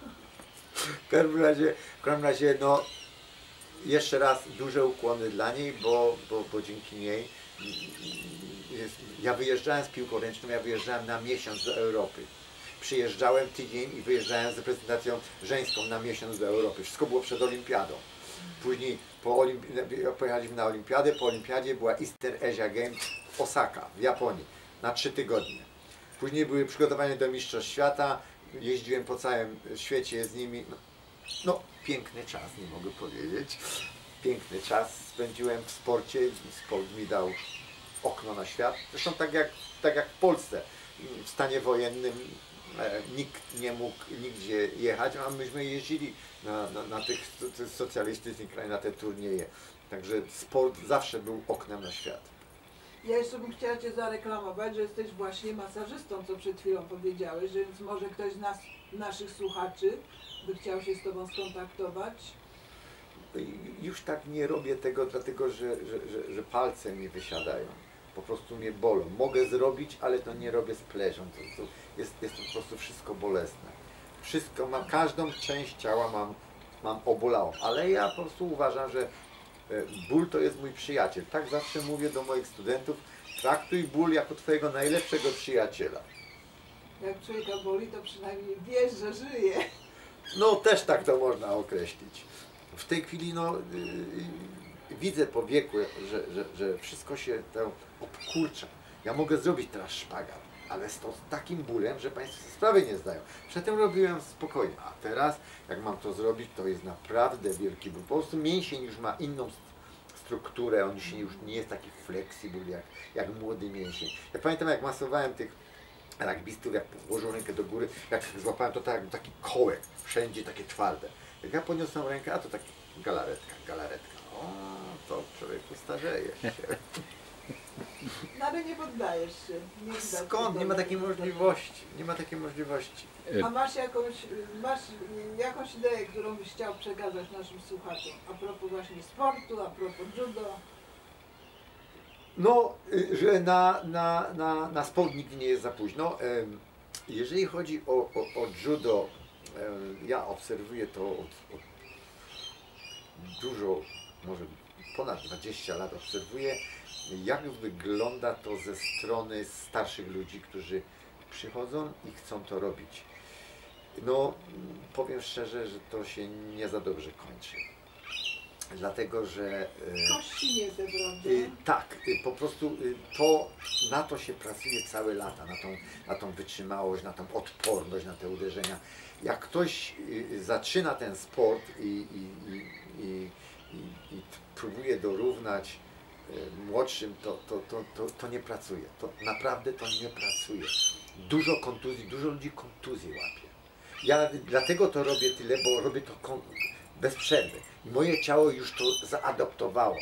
W każdym razie, w każdym razie no, jeszcze raz duże ukłony dla niej, bo, bo, bo dzięki niej jest, ja wyjeżdżałem z piłką ręczną, ja wyjeżdżałem na miesiąc do Europy. Przyjeżdżałem tydzień i wyjeżdżałem z reprezentacją żeńską na miesiąc do Europy. Wszystko było przed olimpiadą. Później po olimpi pojechaliśmy na olimpiadę, po olimpiadzie była Eastern Asia Games w Osaka, w Japonii, na trzy tygodnie. Później były przygotowania do Mistrzostw Świata, jeździłem po całym świecie z nimi. No, no piękny czas, nie mogę powiedzieć. Piękny czas spędziłem w sporcie, sport mi dał okno na świat. Zresztą tak jak, tak jak w Polsce, w stanie wojennym e, nikt nie mógł nigdzie jechać, a myśmy jeździli na, na, na tych socjalistycznych krajach, na te turnieje. Także sport zawsze był oknem na świat. Ja jeszcze bym chciała Cię zareklamować, że jesteś właśnie masażystą, co przed chwilą powiedziałeś, że więc może ktoś z nas, naszych słuchaczy by chciał się z Tobą skontaktować. Już tak nie robię tego, dlatego że, że, że, że palce mi wysiadają. Po prostu mnie bolą. Mogę zrobić, ale to nie robię z pleżą. To, to jest, jest to po prostu wszystko bolesne. Wszystko mam, każdą część ciała mam, mam obolałą, ale ja po prostu uważam, że ból to jest mój przyjaciel. Tak zawsze mówię do moich studentów, Traktuj ból jako twojego najlepszego przyjaciela. Jak człowieka boli, to przynajmniej wiesz, że żyje. No też tak to można określić. W tej chwili no, yy, widzę po wieku, że, że, że wszystko się to obkurcza. Ja mogę zrobić teraz szpagat, ale z, to, z takim bólem, że Państwo sobie sprawy nie zdają. Przedtem robiłem spokojnie, a teraz jak mam to zrobić, to jest naprawdę wielki ból. Po prostu mięsień już ma inną strukturę, on się już nie jest taki flexible jak, jak młody mięsień. Ja pamiętam, jak masowałem tych rugbystów, jak położył rękę do góry, jak złapałem to tak, taki kołek, wszędzie takie twarde. Jak ja podniosłem rękę, a to taki galaretka, galaretka. O, to człowieku starzeje się. No ale nie poddajesz się. Nie widać Skąd? tego. Nie ma takiej możliwości. Nie ma takiej możliwości. A masz jakąś, masz jakąś ideę, którą byś chciał przekazać naszym słuchaczom? A propos właśnie sportu, a propos judo? No, y, że na, na, na, na sport nigdy nie jest za późno. Em, Jeżeli chodzi o, o, o judo, em, ja obserwuję to od, od dużo, może ponad dwadzieścia lat obserwuję, jak wygląda to ze strony starszych ludzi, którzy przychodzą i chcą to robić. No, powiem szczerze, że to się nie za dobrze kończy. Dlatego, że... e, Kości nie te, prawda? Y, tak, y, po prostu y, to, na to się pracuje całe lata, na tą, na tą wytrzymałość, na tą odporność, na te uderzenia. Jak ktoś y, zaczyna ten sport i, i, i, i, i, i próbuje dorównać y, młodszym, to, to, to, to, to nie pracuje. To naprawdę to nie pracuje. Dużo kontuzji, dużo ludzi kontuzji łapie. Ja dlatego to robię tyle, bo robię to kon- bez przerwy. Moje ciało już to zaadoptowało.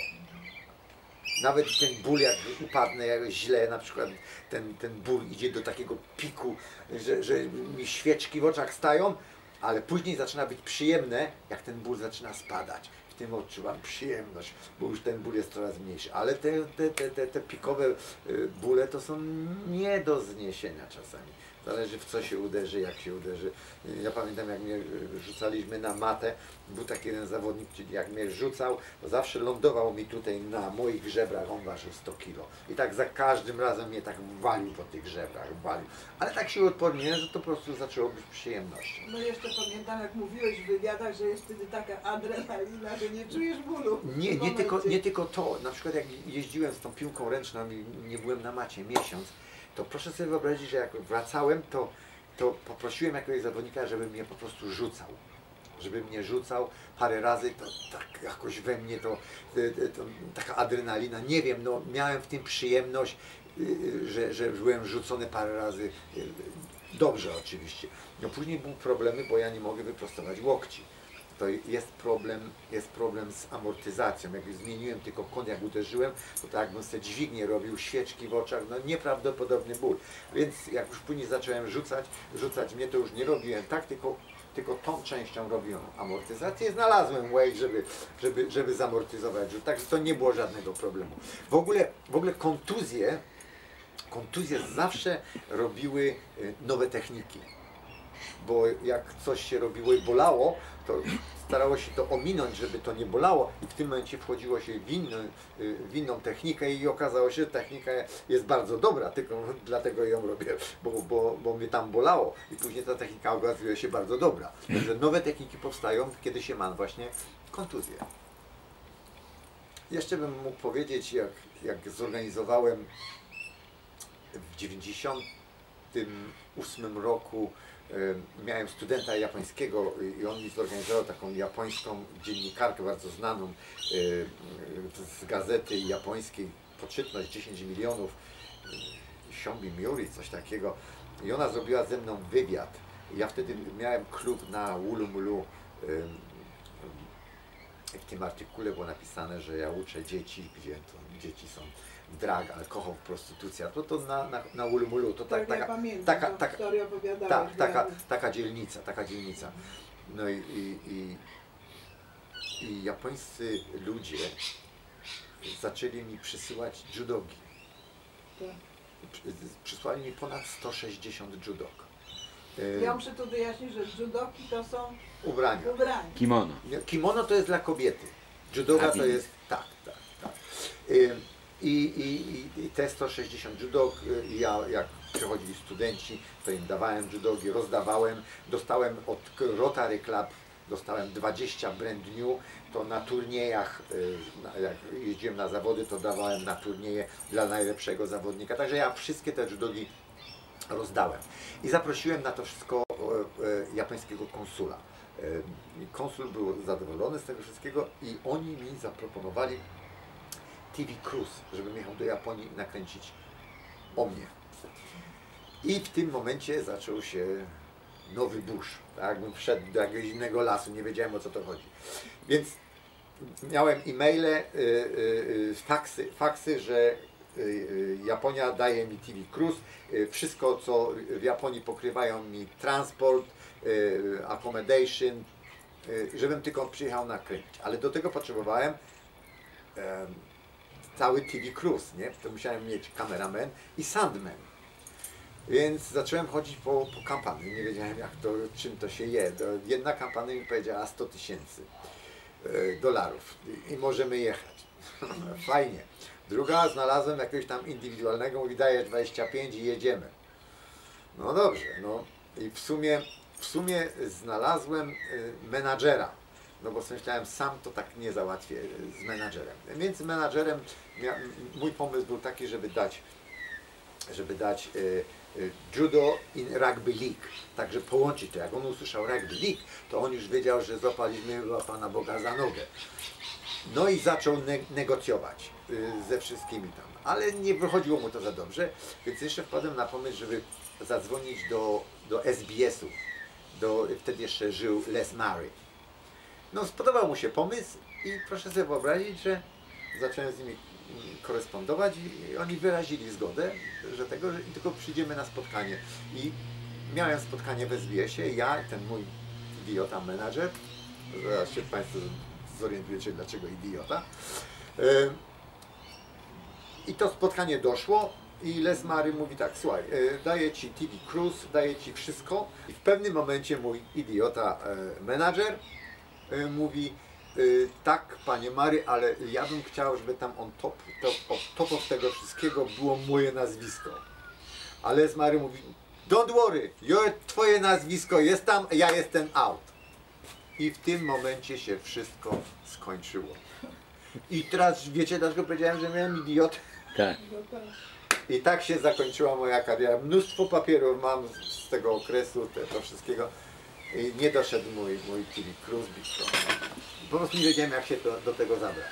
Nawet ten ból, jak upadnę jak źle, na przykład ten, ten ból idzie do takiego piku, że, że mi świeczki w oczach stają, ale później zaczyna być przyjemne, jak ten ból zaczyna spadać. W tym odczuwam przyjemność, bo już ten ból jest coraz mniejszy. Ale te, te, te, te, te pikowe bóle to są nie do zniesienia czasami. Zależy, w co się uderzy, jak się uderzy. Ja pamiętam, jak mnie rzucaliśmy na matę, był taki jeden zawodnik, czyli jak mnie rzucał, to zawsze lądował mi tutaj na moich żebrach, on ważył sto kilo. I tak za każdym razem mnie tak walił po tych żebrach, walił. Ale tak się odporniłem, że to po prostu zaczęło być przyjemnością. No jeszcze pamiętam, jak mówiłeś w wywiadach, że jest wtedy taka adrenalina, że nie czujesz bólu. w Nie, tym nie tylko, momencie. nie tylko to. Na przykład jak jeździłem z tą piłką ręczną i nie byłem na macie miesiąc, to proszę sobie wyobrazić, że jak wracałem, to, to poprosiłem jakiegoś zawodnika, żeby mnie po prostu rzucał. Żeby mnie rzucał parę razy, to tak jakoś we mnie to, to, to taka adrenalina, nie wiem, no miałem w tym przyjemność, że, że byłem rzucony parę razy. Dobrze oczywiście. No później były problemy, bo ja nie mogę wyprostować łokci. To jest problem, jest problem z amortyzacją. Jak zmieniłem tylko kąt, jak uderzyłem, to tak jakbym sobie dźwignię robił, świeczki w oczach, no nieprawdopodobny ból. Więc jak już później zacząłem rzucać, rzucać mnie to już nie robiłem tak, tylko, tylko tą częścią robiłem amortyzację. Znalazłem way, żeby, żeby, żeby zamortyzować rzut, także to nie było żadnego problemu. W ogóle, w ogóle kontuzje, kontuzje zawsze robiły nowe techniki. Bo jak coś się robiło i bolało, to starało się to ominąć, żeby to nie bolało i w tym momencie wchodziło się w inną, w inną technikę i okazało się, że technika jest bardzo dobra, tylko dlatego ją robię, bo, bo, bo mnie tam bolało i później ta technika okazuje się bardzo dobra. Także nowe techniki powstają, kiedy się ma właśnie kontuzję. Jeszcze bym mógł powiedzieć, jak, jak zorganizowałem w dziewięćdziesiątym ósmym roku miałem studenta japońskiego i on mi zorganizował taką japońską dziennikarkę bardzo znaną z gazety japońskiej, Poczytność dziesięć milionów, Siomi Miuri, coś takiego. I ona zrobiła ze mną wywiad. Ja wtedy miałem klub na Woolloomooloo. W tym artykule było napisane, że ja uczę dzieci, gdzie to dzieci są drag, alkohol, prostytucja, to to na, na, na Woolloomooloo, to tak, Tak, taka, ja pamiętam, taka, tą taka, historię opowiadałeś. tak, taka, wiem. taka dzielnica, taka dzielnica. No i, i, i, i japońscy ludzie zaczęli mi przysyłać judogi. Tak. Przy- Przysłali mi ponad sto sześćdziesiąt judog. Ja muszę tu wyjaśnić, że judoki to są Ubrania. ubrania. Kimono. Nie, Kimono to jest dla kobiety. Judoga to Habit. jest, tak, tak, tak. Ym, I, i, i te sto sześćdziesiąt judok, ja jak przychodzili studenci, to im dawałem judogi, rozdawałem, dostałem od Rotary Club, dostałem dwadzieścia brand new, to na turniejach, jak jeździłem na zawody, to dawałem na turnieje dla najlepszego zawodnika, także ja wszystkie te judogi rozdałem. I zaprosiłem na to wszystko japońskiego konsula. Konsul był zadowolony z tego wszystkiego i oni mi zaproponowali T V Cruise, żebym jechał do Japonii nakręcić o mnie. I w tym momencie zaczął się nowy burz. Tak jakbym wszedł do jakiegoś innego lasu, nie wiedziałem, o co to chodzi. Więc miałem e-maile, y, y, y, faksy, faksy, że y, Japonia daje mi T V Cruise, y, wszystko co w Japonii pokrywają mi transport, y, accommodation, y, żebym tylko przyjechał nakręcić. Ale do tego potrzebowałem y, cały T V Cruise, nie? To musiałem mieć kameraman i soundman. Więc zacząłem chodzić po, po kampanii, nie wiedziałem jak to, czym to się je. Jedna kampania mi powiedziała sto tysięcy dolarów i możemy jechać. Fajnie. Druga znalazłem jakiegoś tam indywidualnego, mówi daje dwadzieścia pięć i jedziemy. No dobrze, no i w sumie, w sumie znalazłem menadżera. No bo myślałem, sam to tak nie załatwię z menadżerem. Więc menadżerem, mój pomysł był taki, żeby dać, żeby dać judo in rugby league, także połączyć to. Jak on usłyszał rugby league, to on już wiedział, że złapaliśmy Pana Boga za nogę. No i zaczął ne negocjować ze wszystkimi tam, ale nie wychodziło mu to za dobrze, więc jeszcze wpadłem na pomysł, żeby zadzwonić do, do S B S u. Do, wtedy jeszcze żył Les Murray. No spodobał mu się pomysł i proszę sobie wyobrazić, że zacząłem z nimi korespondować i oni wyrazili zgodę, że tego, że tylko przyjdziemy na spotkanie. I miałem spotkanie w S B S ie, ja i ten mój idiota menadżer, zaraz się Państwo zorientujecie, dlaczego idiota. I to spotkanie doszło i Les Murray mówi tak, słuchaj, daję Ci T V Cruise, daję Ci wszystko. I w pewnym momencie mój idiota menadżer mówi, tak, Panie Mary, ale ja bym chciał, żeby tam on top, top, top of tego wszystkiego było moje nazwisko. Ale Les Murray mówi, don't worry, Twoje nazwisko jest tam, ja jestem out. I w tym momencie się wszystko skończyło. I teraz wiecie, dlaczego powiedziałem, że miałem idiotę? Tak. I tak się zakończyła moja kariera. Mnóstwo papierów mam z tego okresu, te, to wszystkiego. I nie doszedł mój, mój T V Cruise. Po prostu nie wiedziałem, jak się do, do tego zabrać.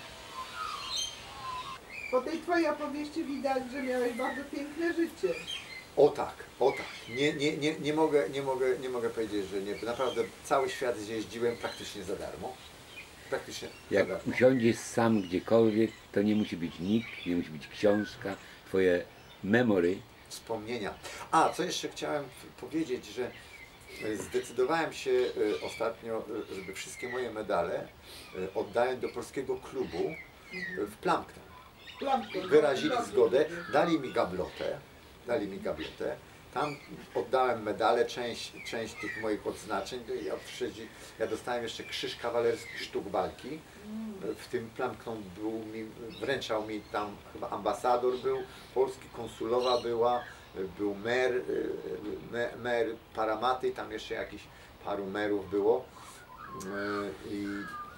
Po tej Twojej opowieści widać, że miałeś bardzo piękne życie. O tak, o tak. Nie, nie, nie, nie, mogę, nie, mogę, nie mogę powiedzieć, że nie. Naprawdę cały świat zjeździłem praktycznie za darmo. Praktycznie Jak za darmo. usiądziesz sam gdziekolwiek, to nie musi być nikt, nie musi być książka, Twoje memory. Wspomnienia. A, co jeszcze chciałem powiedzieć, że zdecydowałem się ostatnio, żeby wszystkie moje medale oddałem do polskiego klubu w Plumpton. Wyrazili zgodę, dali mi gablotę, dali mi gablotę. Tam oddałem medale, część, część tych moich odznaczeń. Ja, ja dostałem jeszcze krzyż kawalerski sztuk walki. W tym Plumpton był mi, wręczał mi tam chyba ambasador był, polski konsulowa była, był mer, mer, mer Paramaty, tam jeszcze jakiś paru merów było. I,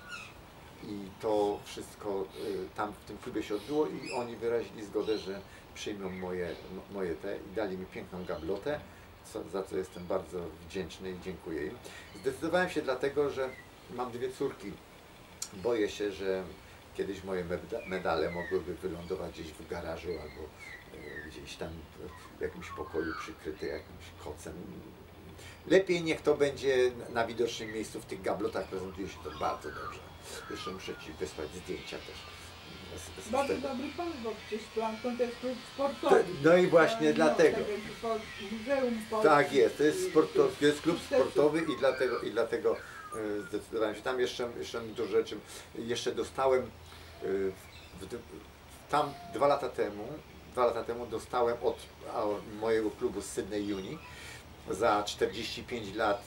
I to wszystko tam w tym klubie się odbyło i oni wyrazili zgodę, że przyjmą moje, moje te i dali mi piękną gablotę, co, za co jestem bardzo wdzięczny i dziękuję im. Zdecydowałem się dlatego, że mam dwie córki. Boję się, że kiedyś moje medale mogłyby wylądować gdzieś w garażu albo gdzieś tam w jakimś pokoju przykryte jakimś kocem. Lepiej niech to będzie na widocznym miejscu. W tych gablotach prezentuje się to bardzo dobrze. Jeszcze muszę Ci wysłać zdjęcia też. Bardzo dobry pomysł, bo przecież Plumpton to jest klub sportowy. No i właśnie no, dlatego. Tak, muzeum tak jest, to jest, sportowy, to jest klub sportowy i dlatego, i dlatego zdecydowałem się. Tam jeszcze, jeszcze dużo rzeczy. Jeszcze dostałem w, w, tam dwa lata temu, dwa lata temu dostałem od mojego klubu z Sydney Uni za czterdzieści pięć lat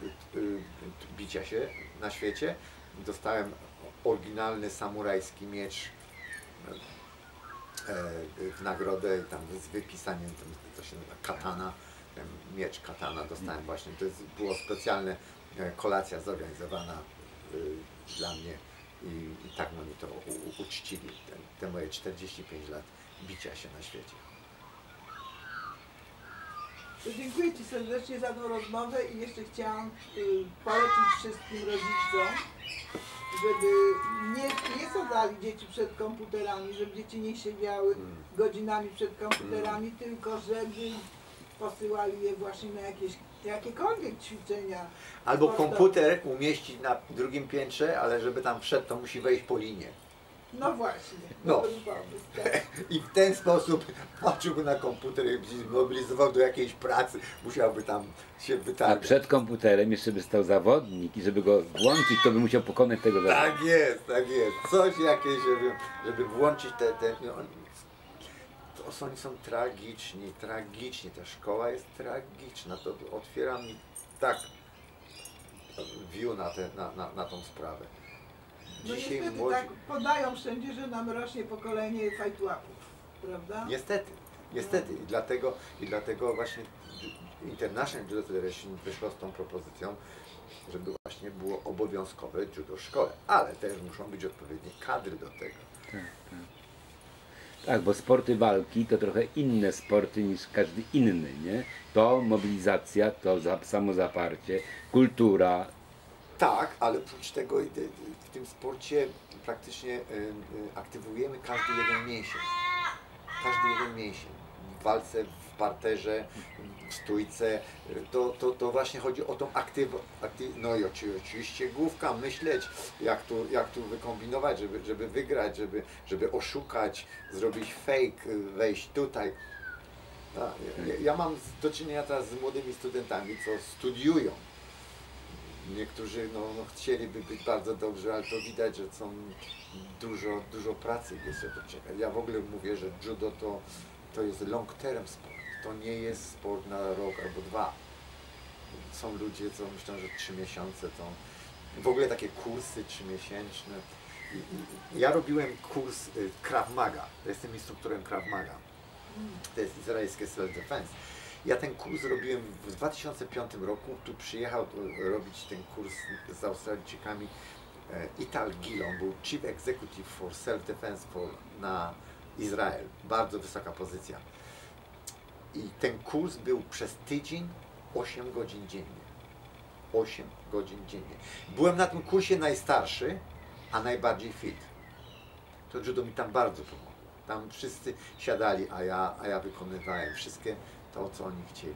bicia się na świecie. Dostałem oryginalny samurajski miecz e, w nagrodę tam z wypisaniem, tam, to się nazywa katana, ten miecz katana dostałem właśnie. To jest, było specjalne e, kolacja zorganizowana e, dla mnie i, i tak oni to u, u, uczcili, te, te moje czterdzieści pięć lat bicia się na świecie. To dziękuję Ci serdecznie za tą rozmowę i jeszcze chciałam y, polecić wszystkim rodzicom, żeby nie, nie sadzali dzieci przed komputerami, żeby dzieci nie siedziały godzinami przed komputerami, tylko żeby posyłali je właśnie na jakieś, jakiekolwiek ćwiczenia. Albo sportowe. komputer umieścić na drugim piętrze, ale żeby tam wszedł, to musi wejść po linie. No właśnie, No. dobry pomysł, tak. I w ten sposób patrzyłby na komputer i by się zmobilizował do jakiejś pracy, musiałby tam się A wytargać. przed komputerem jeszcze by stał zawodnik i żeby go włączyć, to by musiał pokonać tego zawodnika. Tak jest, tak jest. Coś jakieś, żeby, żeby włączyć te... te no, to oni są tragiczni, tragiczni. Ta szkoła jest tragiczna. To otwiera mi tak view na, te, na, na, na tą sprawę. No Dzisiaj niestety młodzi... tak podają wszędzie, że nam rośnie pokolenie fajtłapów, prawda? Niestety, niestety. I dlatego, i dlatego właśnie International Judo Federation wyszło z tą propozycją, żeby właśnie było obowiązkowe judo w szkole. Ale też muszą być odpowiednie kadry do tego. Tak, tak. Tak, bo sporty walki to trochę inne sporty niż każdy inny, nie? To mobilizacja, to za, samozaparcie, kultura. Tak, ale oprócz tego w tym sporcie praktycznie aktywujemy każdy jeden mięsień. Każdy jeden mięsień. W walce, w parterze, w stójce, to, to, to właśnie chodzi o tą aktywność. Aktyw... No i oczywiście główka, myśleć, jak tu, jak tu wykombinować, żeby, żeby wygrać, żeby, żeby oszukać, zrobić fake, wejść tutaj. Tak, ja, ja mam do czynienia teraz z młodymi studentami, co studiują. Niektórzy no, no, chcieliby być bardzo dobrzy, ale to widać, że są dużo, dużo pracy jeszcze to czeka. Ja w ogóle mówię, że judo to, to jest long term sport. To nie jest sport na rok albo dwa. Są ludzie, co myślą, że trzy miesiące to w ogóle takie kursy trzymiesięczne. I, i, ja robiłem kurs y, Krav Maga. Jestem instruktorem Krav Maga. To jest izraelskie self-defense. Ja ten kurs robiłem w dwa tysiące piątym roku. Tu przyjechał robić ten kurs z Australijczykami e, Ital Gilon, był Chief Executive for Self-Defense for, na Izrael. Bardzo wysoka pozycja. I ten kurs był przez tydzień, osiem godzin dziennie. osiem godzin dziennie. Byłem na tym kursie najstarszy, a najbardziej fit. To judo mi tam bardzo pomogło. Tam wszyscy siadali, a ja, a ja wykonywałem wszystkie to, co oni chcieli.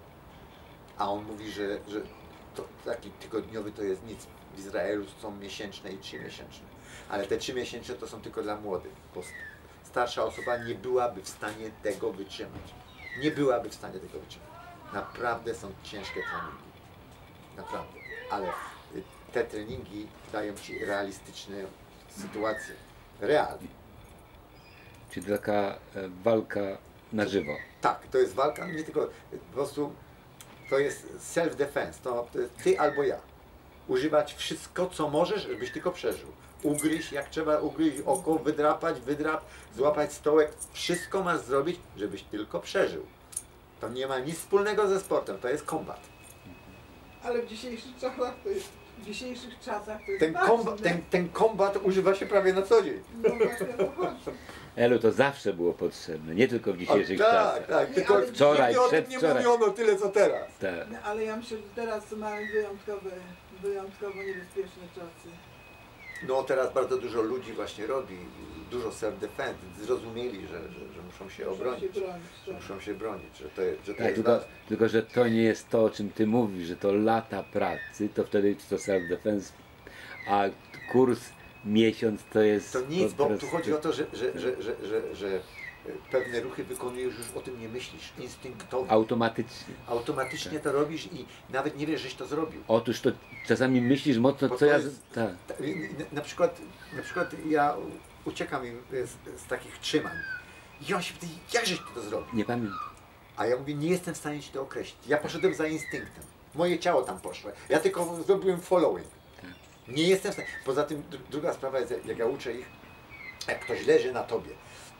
A on mówi, że, że to taki tygodniowy to jest nic. W Izraelu są miesięczne i trzymiesięczne. Ale te trzymiesięczne to są tylko dla młodych, bo starsza osoba nie byłaby w stanie tego wytrzymać. Nie byłaby w stanie tego wytrzymać. Naprawdę są ciężkie treningi. Naprawdę. Ale te treningi dają Ci realistyczne sytuacje. Realnie. Czyli taka e, walka na żywo. Tak, to jest walka, nie tylko, po prostu to jest self-defense, to, to jest ty albo ja. Używać wszystko, co możesz, żebyś tylko przeżył. Ugryźć, jak trzeba ugryźć oko, wydrapać, wydrap, złapać stołek. Wszystko masz zrobić, żebyś tylko przeżył. To nie ma nic wspólnego ze sportem, to jest kombat. Ale w dzisiejszych czasach to jest, w dzisiejszych czasach to jest Ten, komba, ten, ten kombat używa się prawie na co dzień. No właśnie o to chodzi. Elu, to zawsze było potrzebne, nie tylko w dzisiejszych O, czasach. tak, tak, Nie, tylko ale wczoraj, nigdy o tym nie przedwczoraj. mówiono tyle co teraz. Tak. No, ale ja myślę, że teraz mamy wyjątkowe, wyjątkowo niebezpieczne czasy. No teraz bardzo dużo ludzi właśnie robi, dużo self-defense, zrozumieli, że, że, że muszą się Muszą obronić, się bronić, że tak. muszą się bronić, że to, jest- że to Tak, jest tylko, ważne. tylko, że to nie jest to, o czym ty mówisz, że to lata pracy, to wtedy to self-defense, a kurs miesiąc to jest To nic, po bo prostu... tu chodzi o to, że, że, że, że, że, że pewne ruchy wykonujesz, już o tym nie myślisz, instynktownie. Automatycznie. Automatycznie to robisz i nawet nie wiesz, żeś to zrobił. Otóż to czasami myślisz mocno, Bo co to ja... jest- Tak. Ta- Na, na, przykład, na przykład ja uciekam im z, z takich trzymań i on się pyta, jakżeś ty to zrobił? Nie pamiętam. A ja mówię, nie jestem w stanie ci to określić. Ja poszedłem za instynktem. Moje ciało tam poszło. Ja tylko zrobiłem following. Nie jestem w stanie. Poza tym dru- druga sprawa jest, jak ja uczę ich, jak ktoś leży na tobie,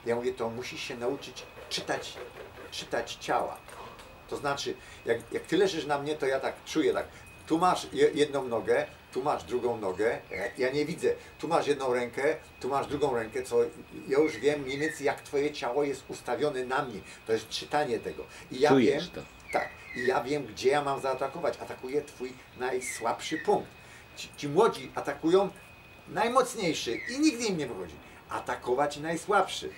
Ja mówię, to musisz się nauczyć czytać, czytać ciała. To znaczy, jak, jak ty leżysz na mnie, to ja tak czuję, tak, tu masz jedną nogę, tu masz drugą nogę, ja, ja nie widzę, tu masz jedną rękę, tu masz drugą rękę, co ja już wiem mniej więcej, jak twoje ciało jest ustawione na mnie. To jest czytanie tego. I ja Czujesz wiem, to. tak, i ja wiem, gdzie ja mam zaatakować. Atakuję twój najsłabszy punkt. Ci, ci młodzi atakują najmocniejszy i nigdy im nie wychodzi. Atakować najsłabszy.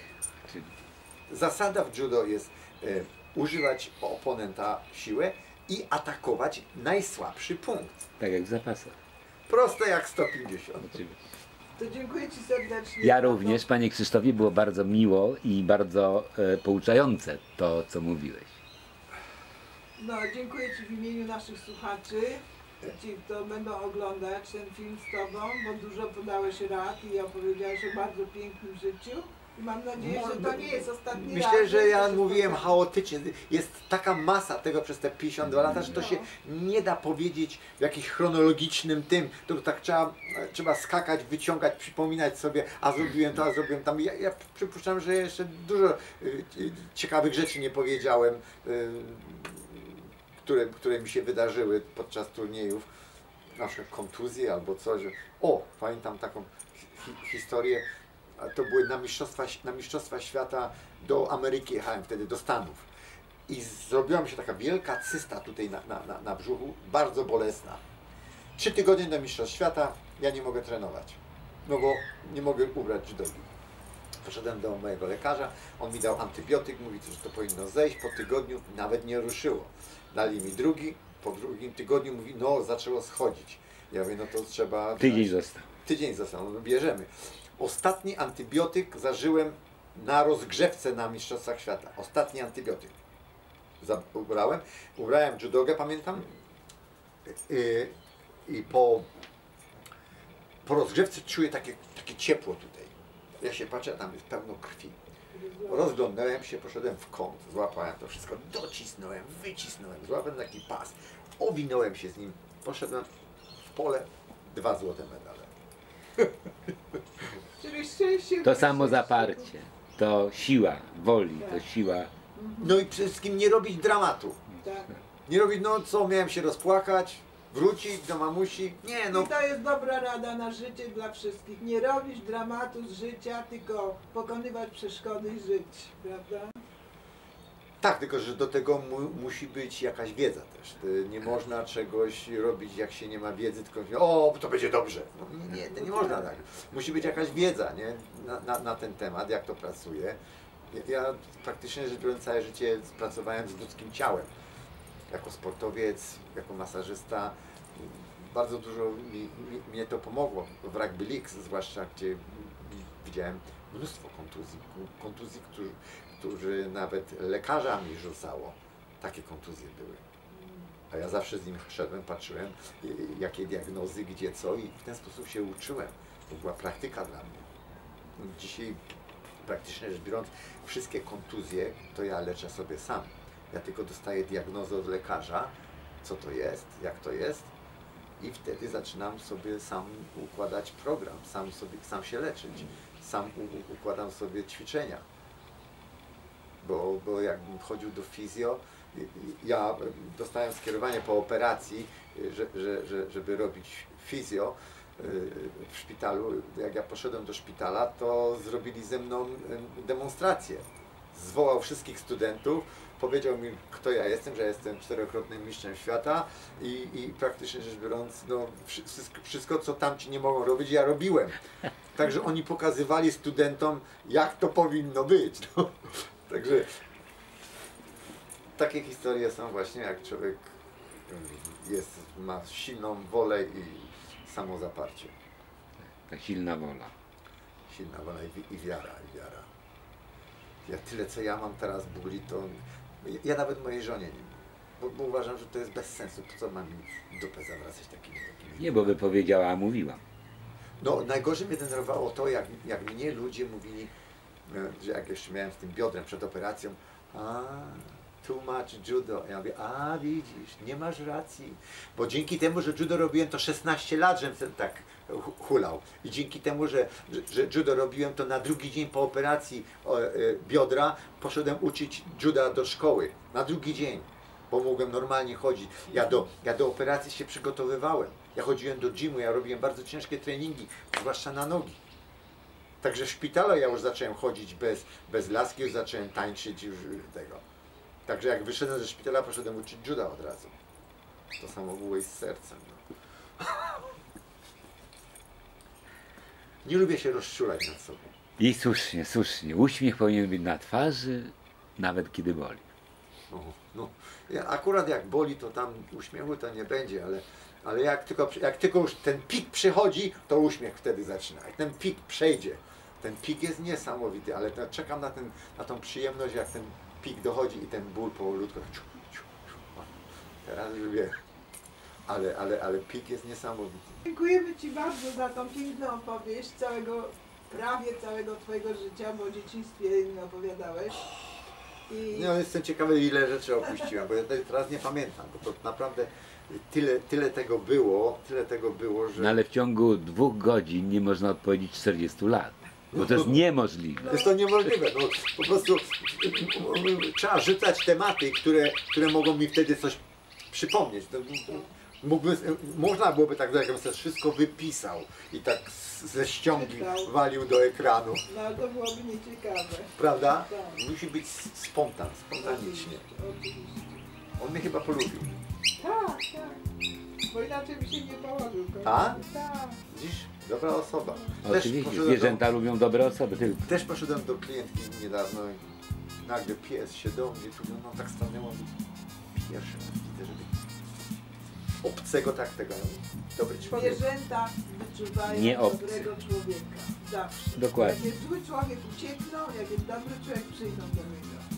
Zasada w judo jest e, używać oponenta siłę i atakować najsłabszy punkt. Tak jak w zapasach. Proste jak sto pięćdziesiąt. Oczywiście. To dziękuję Ci serdecznie. Ja również, Panie Krzysztofie, było bardzo miło i bardzo e, pouczające to, co mówiłeś. No, dziękuję Ci w imieniu naszych słuchaczy, ci, kto będą oglądać ten film z Tobą, bo dużo podałeś rad i opowiedziałeś o bardzo pięknym życiu. I mam nadzieję, że to nie jest ostatni raz. Myślę, że ja się mówiłem spotkamy. chaotycznie. Jest taka masa tego przez te pięćdziesiąt dwa lata, że to się nie da powiedzieć w jakimś chronologicznym tym. To tak trzeba, trzeba skakać, wyciągać, przypominać sobie, a zrobiłem to, a zrobiłem tam. Ja, ja przypuszczam, że jeszcze dużo y, y, ciekawych rzeczy nie powiedziałem, y, które, które mi się wydarzyły podczas turniejów. Na przykład kontuzje albo coś. O, pamiętam taką hi historię. To były na mistrzostwa, na mistrzostwa świata do Ameryki, jechałem wtedy do Stanów. I zrobiła mi się taka wielka cysta tutaj na, na, na, na brzuchu, bardzo bolesna. Trzy tygodnie do mistrzostw świata, ja nie mogę trenować, no bo nie mogę ubrać judogi. Poszedłem do mojego lekarza, on mi dał antybiotyk, mówi, że to powinno zejść, po tygodniu nawet nie ruszyło. Dali mi drugi, po drugim tygodniu mówi, no zaczęło schodzić. Ja mówię, no to trzeba... Tydzień został. Tydzień został, no bierzemy. Ostatni antybiotyk zażyłem na rozgrzewce na Mistrzostwach Świata. Ostatni antybiotyk. Ubrałem, ubrałem judogę, pamiętam. Yy, I po, po rozgrzewce czuję takie, takie ciepło tutaj. Ja się patrzę, tam jest pełno krwi. Rozglądałem się, poszedłem w kąt, złapałem to wszystko, docisnąłem, wycisnąłem, złapałem taki pas, owinąłem się z nim, poszedłem w pole, dwa złote medale. Czyli szczęście. To samo zaparcie, to siła woli, to siła. No i przede wszystkim nie robić dramatu. Tak. Nie robić, no co, miałem się rozpłakać, wrócić do mamusi. Nie, no I to jest dobra rada na życie dla wszystkich. Nie robić dramatu z życia, tylko pokonywać przeszkody i żyć, prawda? tak, tylko że do tego mu, musi być jakaś wiedza też. To nie można czegoś robić, jak się nie ma wiedzy, tylko o, to będzie dobrze. No, nie, to nie można tak. Musi być jakaś wiedza, nie? Na, na, na ten temat, jak to pracuje. Ja, ja praktycznie rzecz biorąc całe życie pracowałem z ludzkim ciałem. Jako sportowiec, jako masażysta. Bardzo dużo mi, mi, mnie to pomogło. W Rugby League zwłaszcza, gdzie widziałem mnóstwo kontuzji. Kontuzji, którzy, którzy nawet lekarzami rzucało. Takie kontuzje były. A ja zawsze z nim szedłem, patrzyłem, jakie diagnozy, gdzie co i w ten sposób się uczyłem. To była praktyka dla mnie. Dzisiaj praktycznie rzecz biorąc, wszystkie kontuzje to ja leczę sobie sam. Ja tylko dostaję diagnozę od lekarza, co to jest, jak to jest i wtedy zaczynam sobie sam układać program, sam, sobie, sam się leczyć, sam u, układam sobie ćwiczenia. Bo, bo jakbym chodził do fizjo, ja dostałem skierowanie po operacji, że, że, że, żeby robić fizjo w szpitalu. Jak ja poszedłem do szpitala, to zrobili ze mną demonstrację. Zwołał wszystkich studentów, powiedział mi, kto ja jestem, że jestem czterokrotnym mistrzem świata i, i praktycznie rzecz biorąc, no, wszystko, wszystko, co tamci nie mogą robić, ja robiłem. Także oni pokazywali studentom, jak to powinno być. No. Także takie historie są właśnie, jak człowiek jest, ma silną wolę i samozaparcie. Ta silna wola. Silna wola i, i wiara, i wiara. Ja tyle, co ja mam teraz bóli, to ja nawet mojej żonie nie mówię, bo, bo uważam, że to jest bez sensu. Po co mam mi dupę zawracać takimi takimi. Nie, bo by powiedziała, a mówiłam. No, najgorzej mnie denerwowało to, jak, jak mnie ludzie mówili, że jak jeszcze miałem z tym biodrem przed operacją, a too much judo. Ja mówię, a widzisz, nie masz racji. Bo dzięki temu, że judo robiłem to szesnaście lat, żebym sobie tak hu- hulał. I dzięki temu, że, że, że judo robiłem, to na drugi dzień po operacji o, e, biodra poszedłem uczyć juda do szkoły. Na drugi dzień. Bo mogłem normalnie chodzić. Ja do, ja do operacji się przygotowywałem. Ja chodziłem do gymu, ja robiłem bardzo ciężkie treningi, zwłaszcza na nogi. Także w szpitalu ja już zacząłem chodzić bez, bez laski, już zacząłem tańczyć już tego. Także jak wyszedłem ze szpitala, poszedłem uczyć juda od razu. To samo było i z sercem. No. Nie lubię się rozczulać nad sobą. I słusznie, słusznie. Uśmiech powinien być na twarzy, nawet kiedy boli. No, no. Ja, akurat jak boli, to tam uśmiechu to nie będzie, ale, ale jak, tylko, jak tylko już ten pik przychodzi, to uśmiech wtedy zaczyna. Jak ten pik przejdzie, ten pik jest niesamowity, ale to, czekam na, ten, na tą przyjemność, jak ten pik dochodzi i ten ból powolutku. Ciu, ciu, ciu. Teraz już wiem, ale, ale, ale pik jest niesamowity. Dziękujemy Ci bardzo za tą piękną opowieść całego, prawie całego Twojego życia, bo o dzieciństwie mi opowiadałeś. I No, jestem ciekawy, ile rzeczy opuściłem, bo ja teraz nie pamiętam, bo to naprawdę tyle, tyle tego było, tyle tego było, że... No ale w ciągu dwóch godzin nie można odpowiedzieć czterdziestu lat. Bo to jest niemożliwe. Jest to niemożliwe, no, po prostu trzeba rzucać tematy, które, które mogą mi wtedy coś przypomnieć. No, mógłbym, można byłoby tak, jakbym sobie wszystko wypisał i tak ze ściągi walił do ekranu. no ale to byłoby nieciekawe. Prawda? Tak. Musi być spontan, spontanicznie. Oczywiście. On mnie chyba polubił. Tak, tak. Bo inaczej by się nie położył. A? Tak. Dziś dobra osoba. Oczywiście, poszedłem zwierzęta do, lubią dobre osoby tylko. też poszedłem do klientki niedawno i nagle pies się do mnie, tu no tak stanęło mi pierwszy raz widzę, żeby obcego tak tego, dobry człowiek. Zwierzęta wyczuwają Nie obcy. dobrego człowieka. Zawsze. Dokładnie. Jak jest zły człowiek, uciekną, jak jest dobry człowiek, przyjdą do niego.